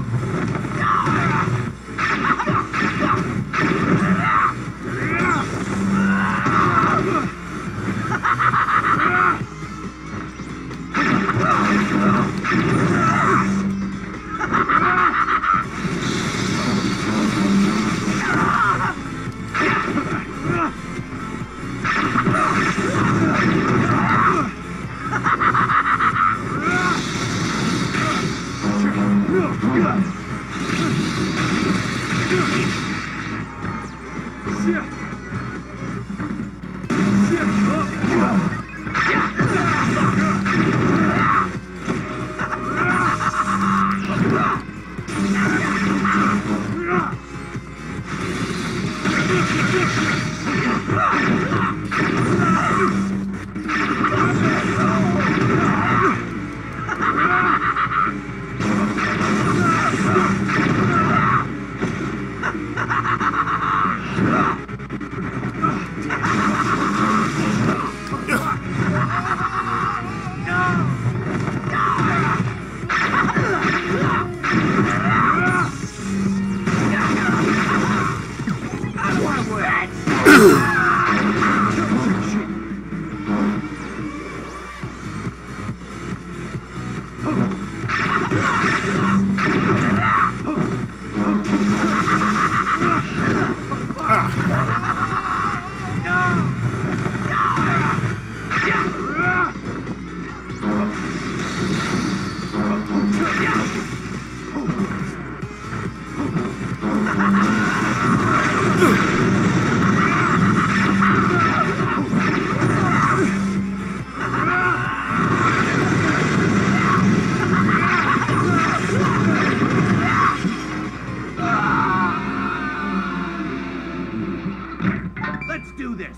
Speaker 5: Let's do this.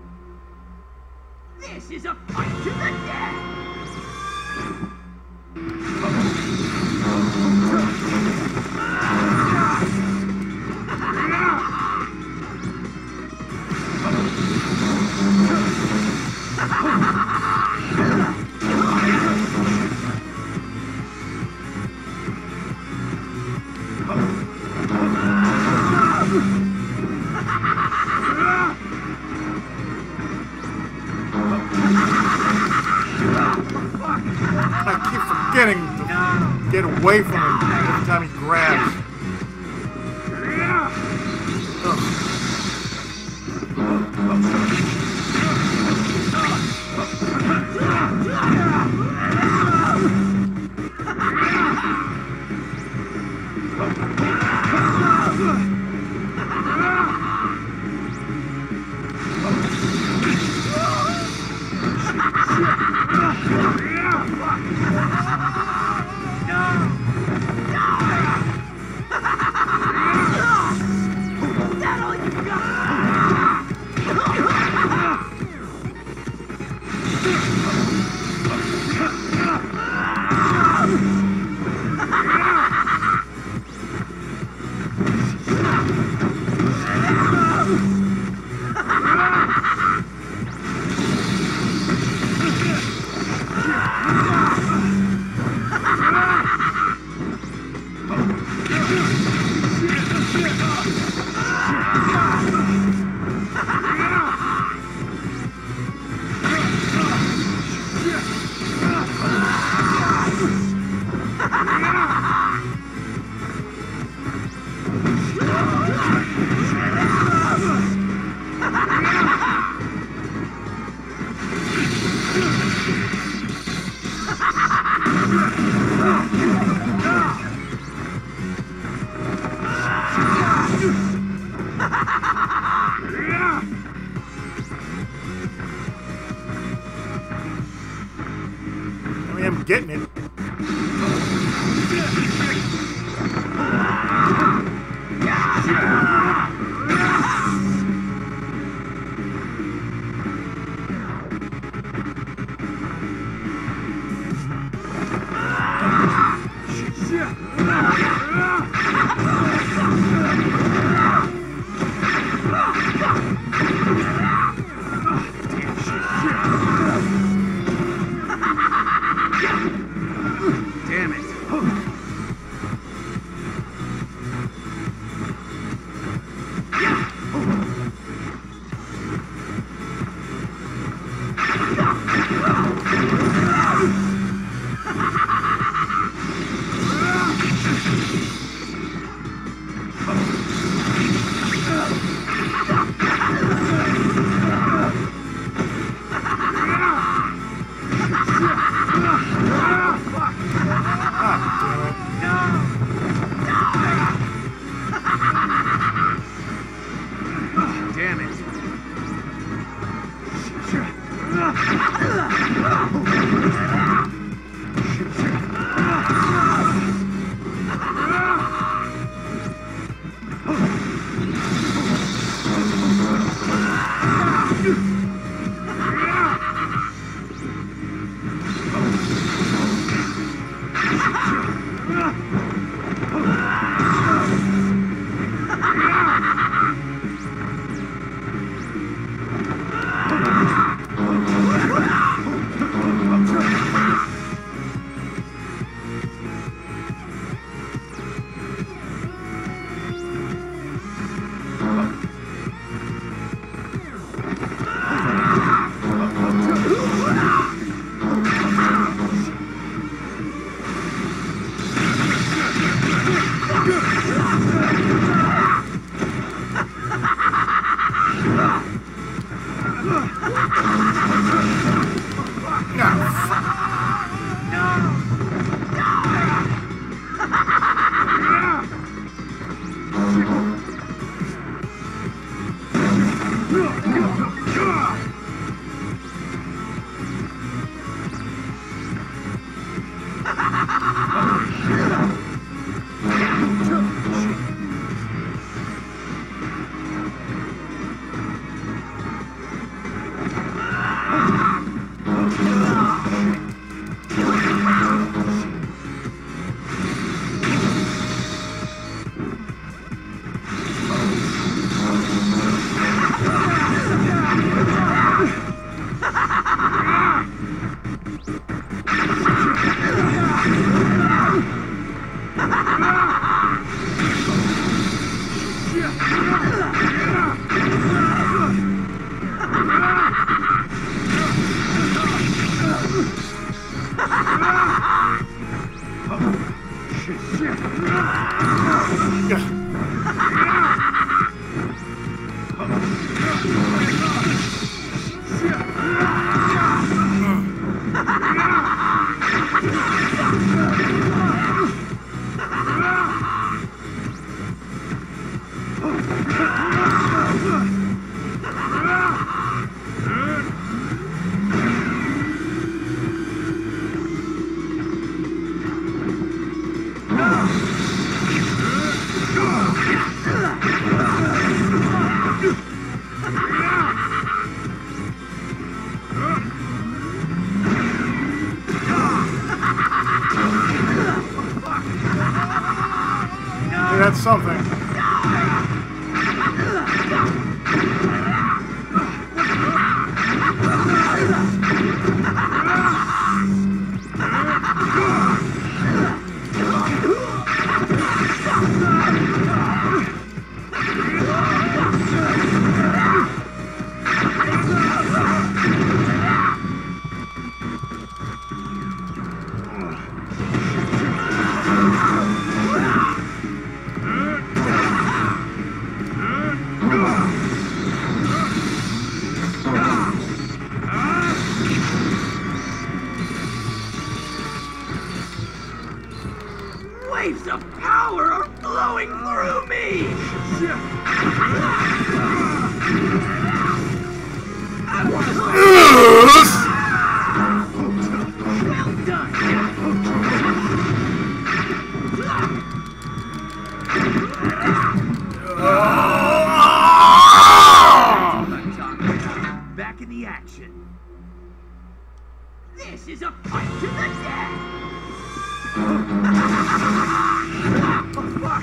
Speaker 5: This is a fight to the death.
Speaker 1: I keep forgetting to get away from him every time he grabs. Ugh. I mean, I'm getting it. That's something.
Speaker 7: Waves of power are flowing through me! Well done! Back in the action. This is a fight to the death! Oh, fuck!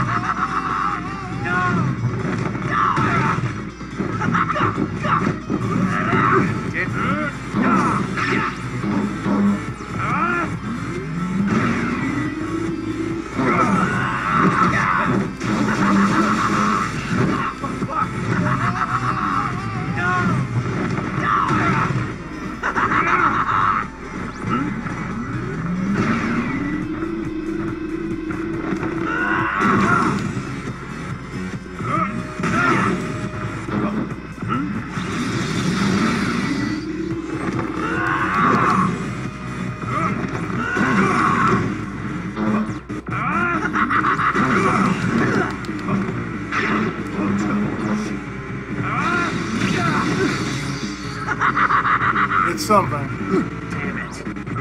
Speaker 1: It's something.
Speaker 7: Damn it.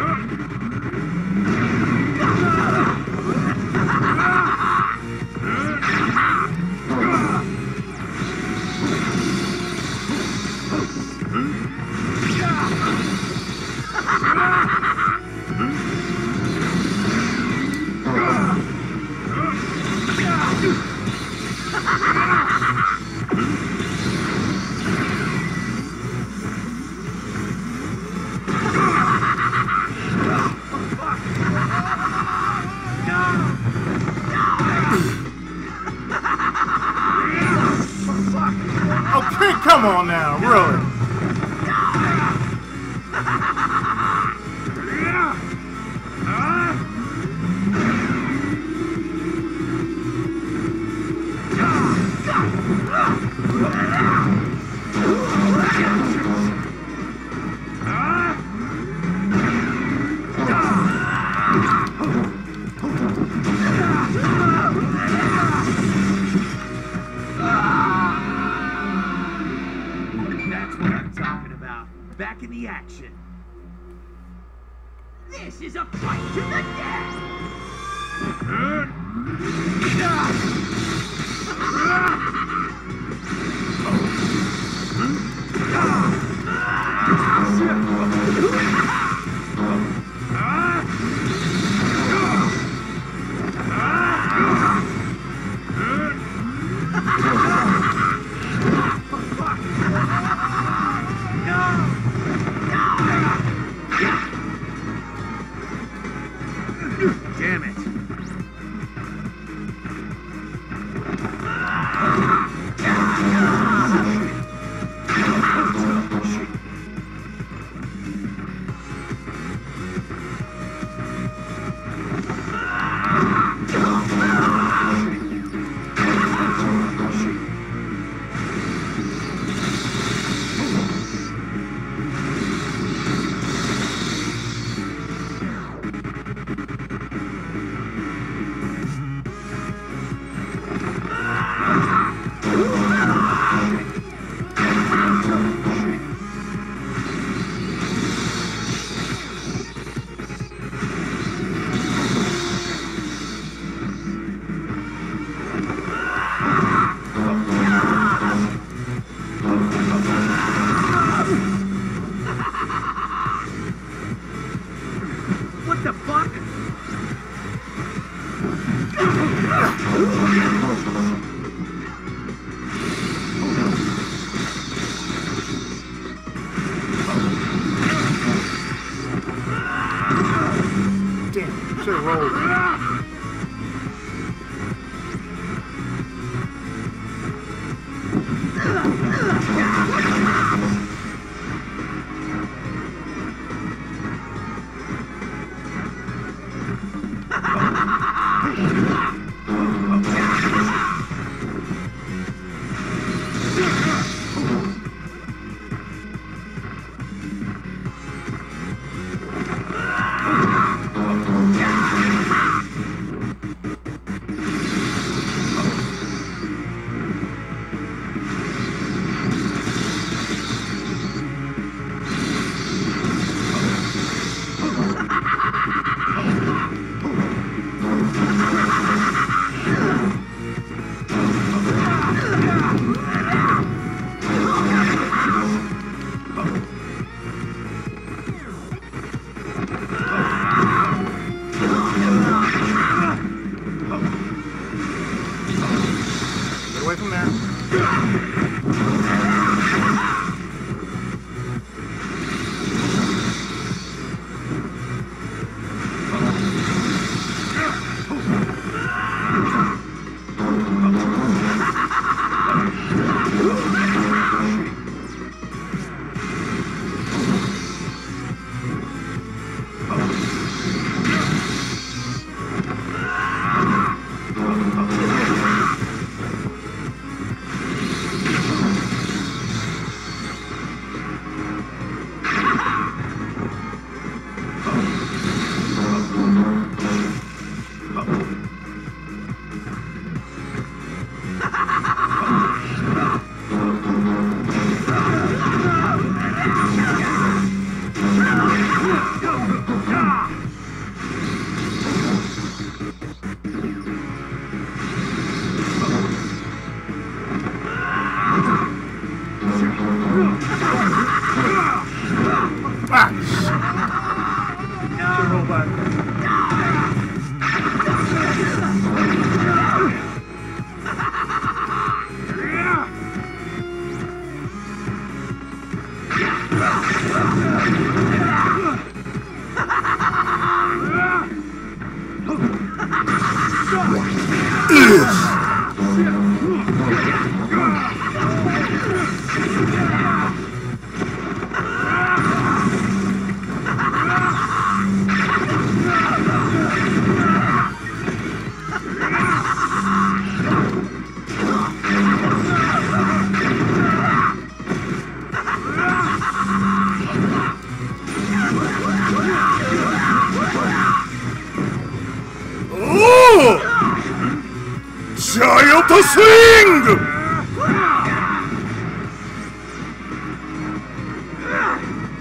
Speaker 1: Okay, come on now, really.
Speaker 5: back in the action.
Speaker 7: This is a fight to the death!
Speaker 5: Damn it. What the fuck?
Speaker 1: Damn, should have rolled. Get away from there. Giant swing!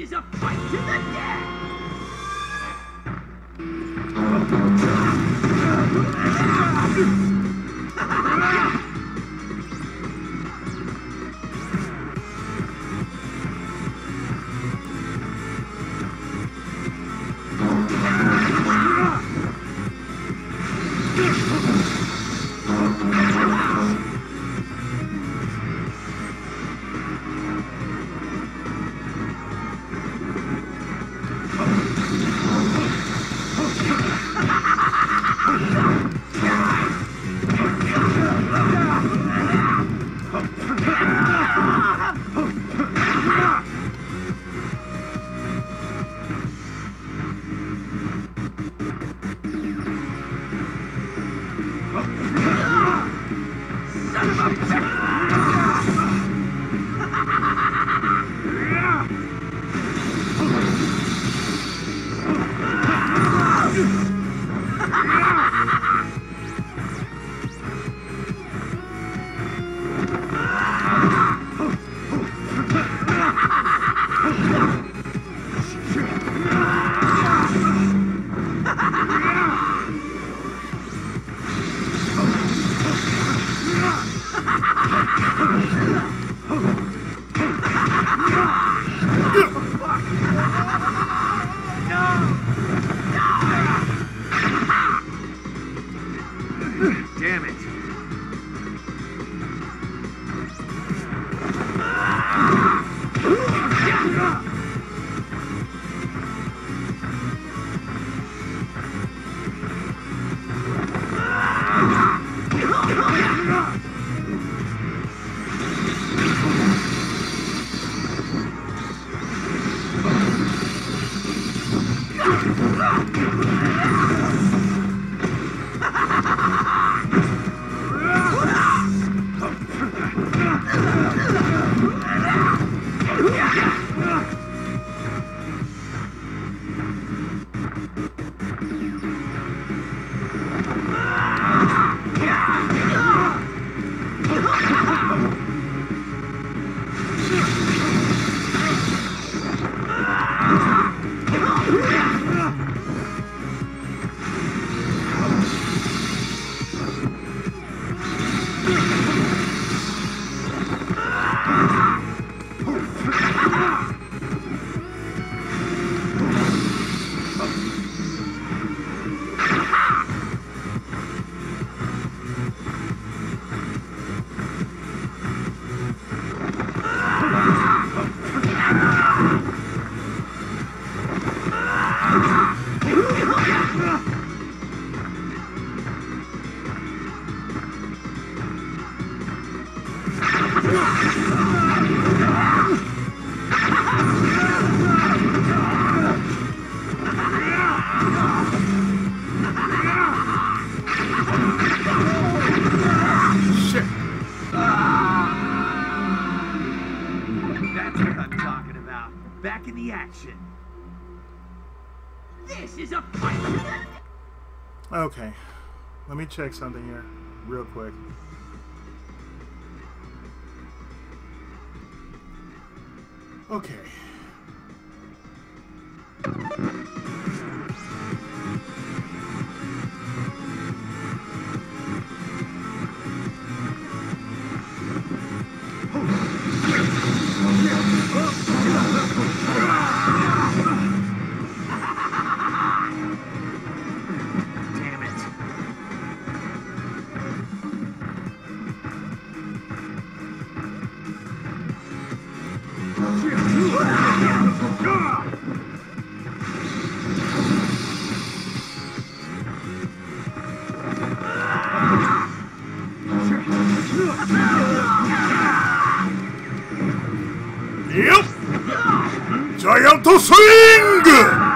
Speaker 7: is a fight to the death!
Speaker 5: Damn it. Back in the action. This is a fight.
Speaker 1: Okay, let me check something here real quick. Okay. Yep! Giant swing!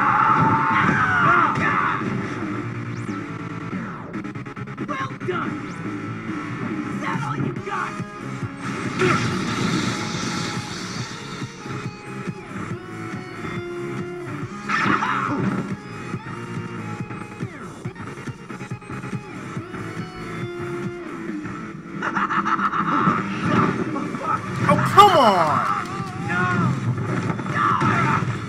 Speaker 7: Well done! Is that all you got?
Speaker 1: Oh, come on!
Speaker 7: No! No!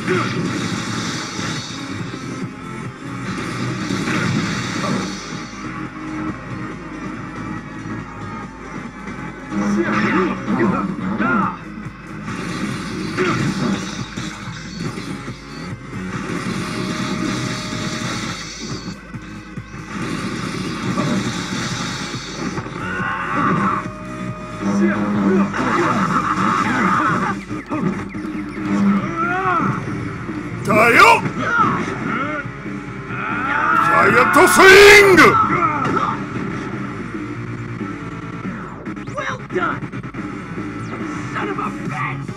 Speaker 1: Tayo! Giant to swing!
Speaker 5: Well done! Son of a bitch!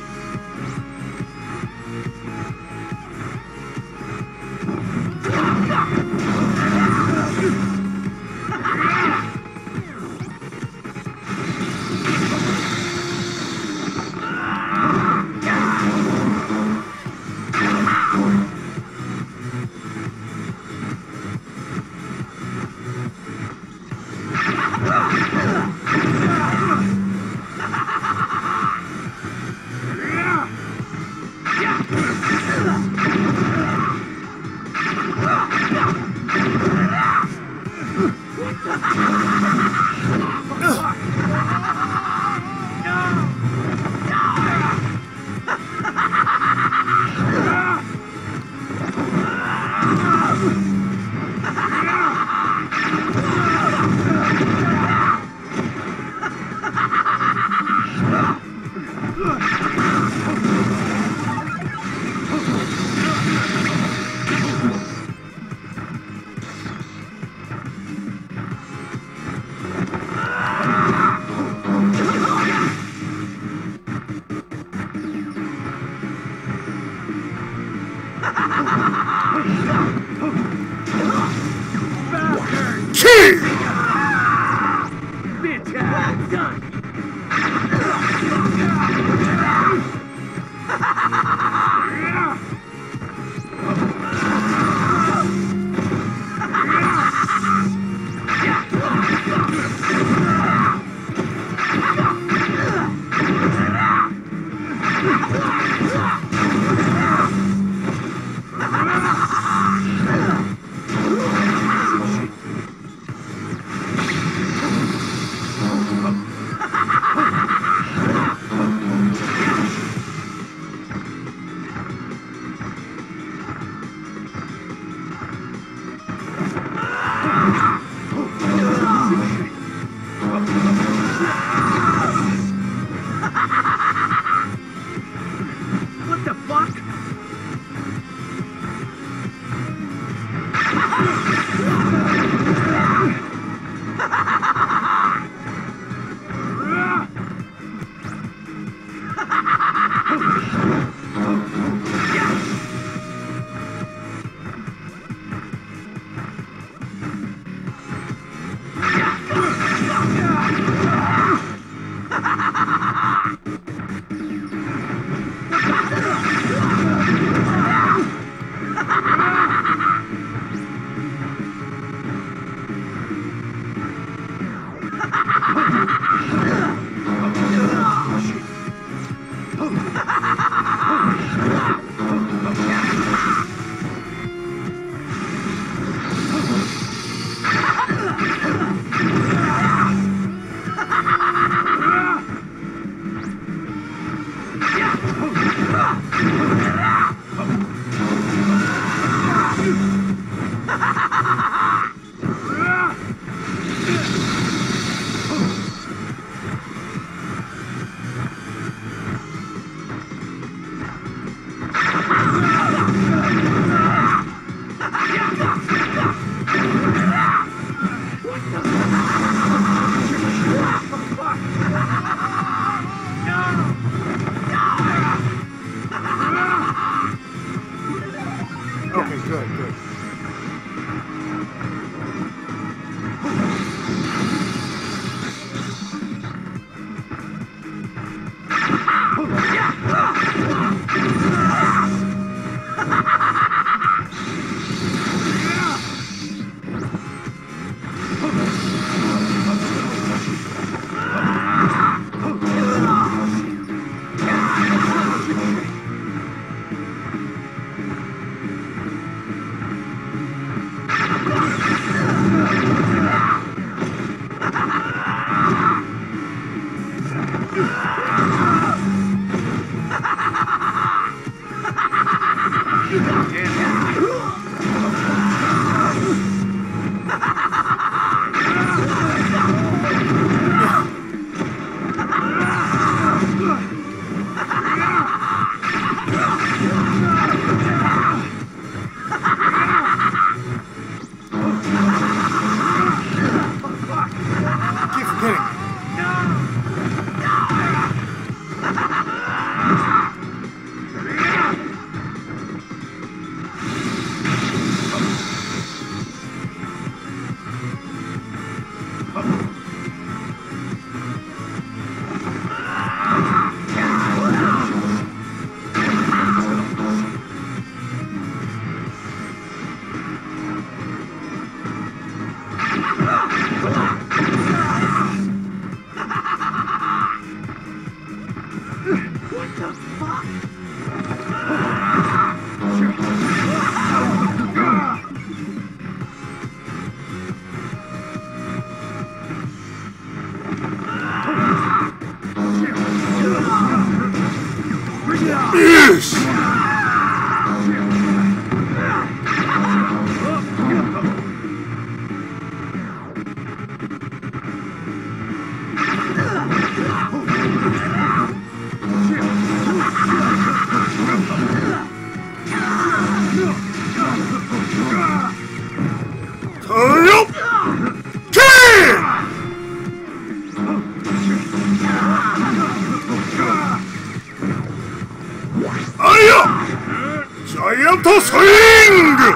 Speaker 1: Giant swing!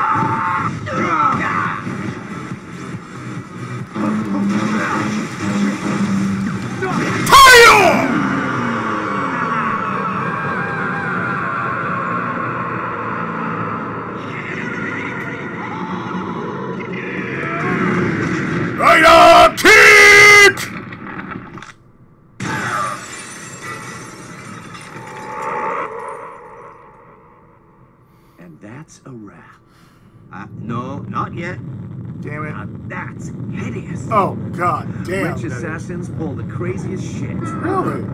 Speaker 1: Fire! Rider kick!
Speaker 8: And that's a wrap. Uh, no, not yet.
Speaker 1: Damn it.
Speaker 8: Now that's hideous.
Speaker 1: Oh, god damn.
Speaker 8: Rich assassins pull the craziest shit.
Speaker 1: Really?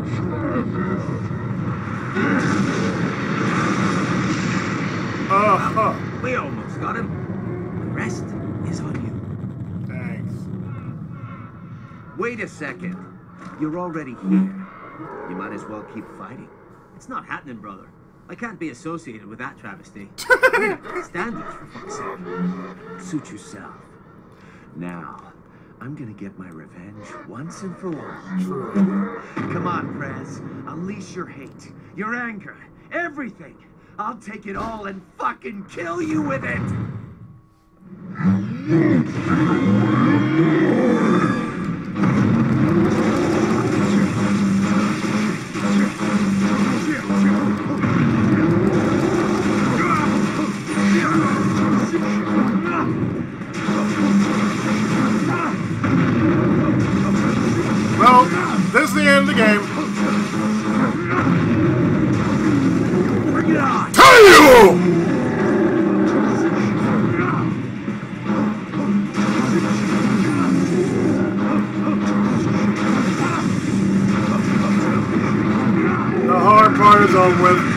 Speaker 1: Uh-huh.
Speaker 8: We almost got him. The rest is on you.
Speaker 1: Thanks.
Speaker 8: Wait a second. You're already here. You might as well keep fighting. It's not happening, brother. I can't be associated with that travesty. Standards, for fuck's sake. Suit yourself. Now, I'm gonna get my revenge once and for all. Come on, Prez. Unleash your hate, your anger, everything. I'll take it all and fucking kill you with it!
Speaker 1: Well, this is the end of the game. Tell you! The hard part is over with.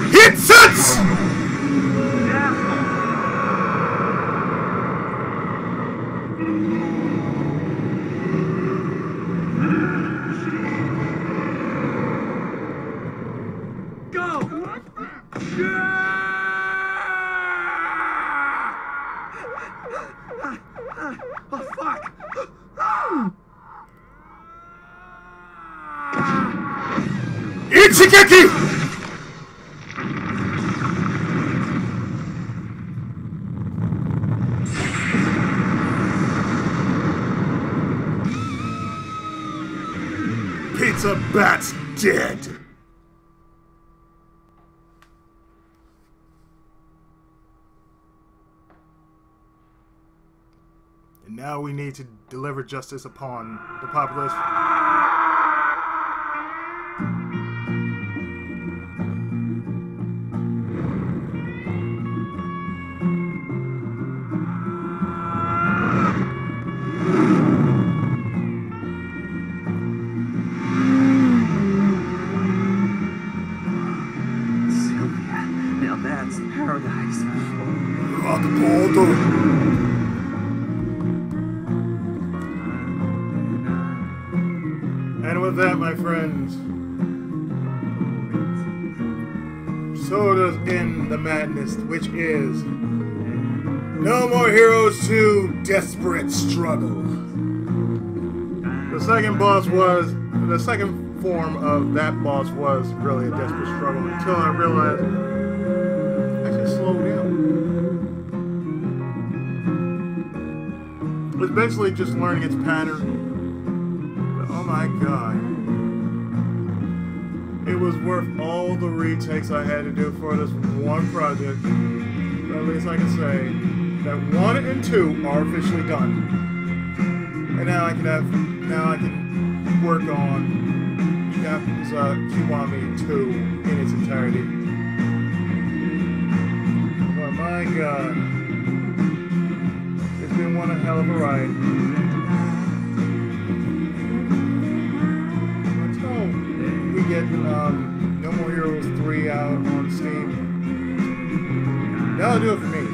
Speaker 1: Hitsets! Ichigeki! Pizza Bat's dead! And now we need to deliver justice upon the populace. And with that, my friends, so does end the madness, which is No More Heroes two Desperate Struggle. The second boss was, the second form of that boss was really a desperate struggle until I realized I should slow down. It was basically just learning its pattern. Oh my god. It was worth all the retakes I had to do for this one project. But at least I can say that one and two are officially done. And now I can have, now I can work on Yakuza Kiwami two in its entirety. But my god. It's been one hell of a ride. We get um, No More Heroes three out on Steam. That'll do it for me.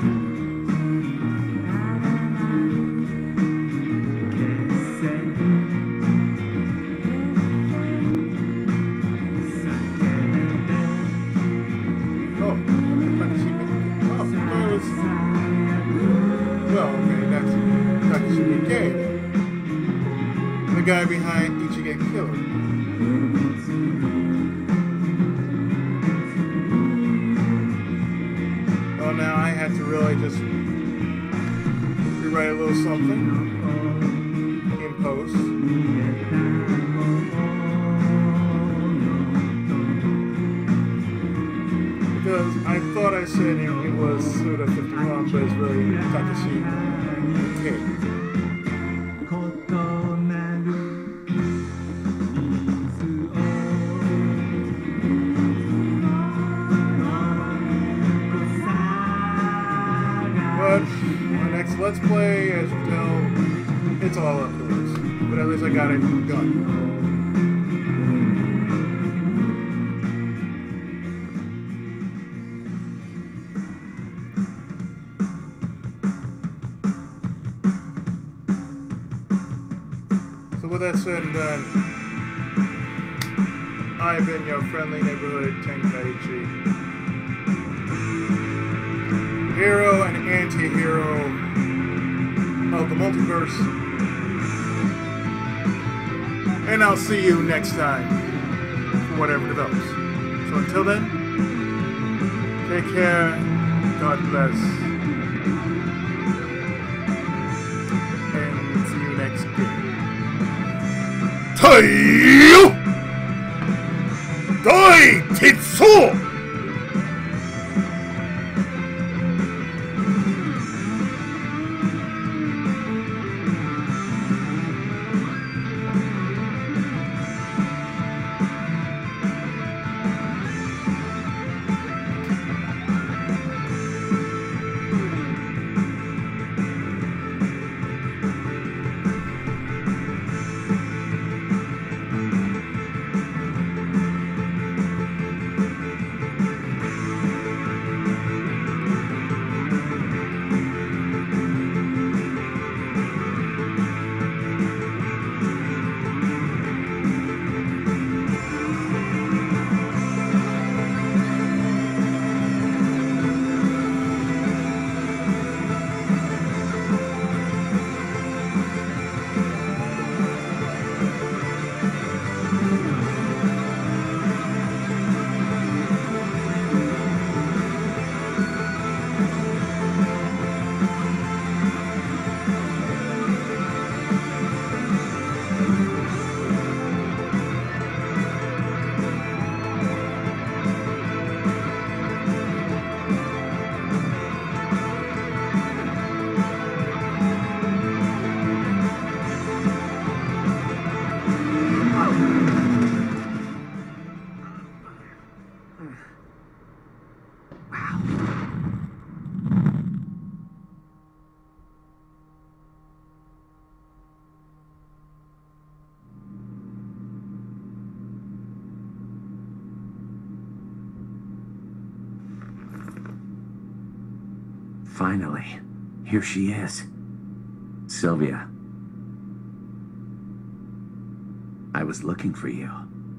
Speaker 1: Oh, Takashimi. Oh, that was... Well, okay, that's Takashimi Game. The guy behind Ichige Killer. Now I had to really just rewrite a little something in post. Because I thought I said it, it was Suda fifty-one, but it's really Takashi K. Let's Play, as you know, it's all upwards. But at least I got it done. So with that said and done, I've been your friendly neighborhood Tenkaichi. Hero and anti-hero of the multiverse. And I'll see you next time for whatever develops. So until then, take care, God bless, and see you next game. Taiyo! Dai Tetsuo!
Speaker 8: Wow.
Speaker 3: Finally, here she is. Sylvia. I was looking for you.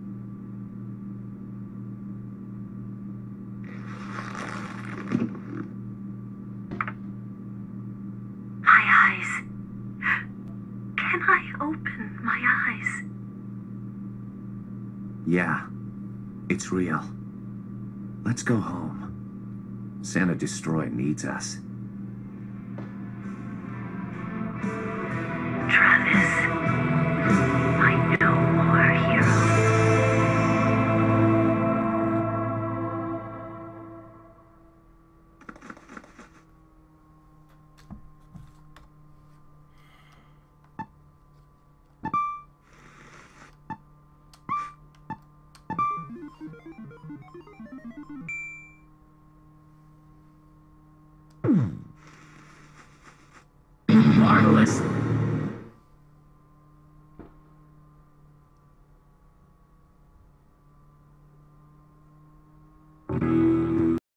Speaker 2: My eyes. Can I open my eyes?
Speaker 3: Yeah, it's real. Let's go home. Santa Destroy needs us.
Speaker 2: Travis, my no more hero.
Speaker 9: Marvelous.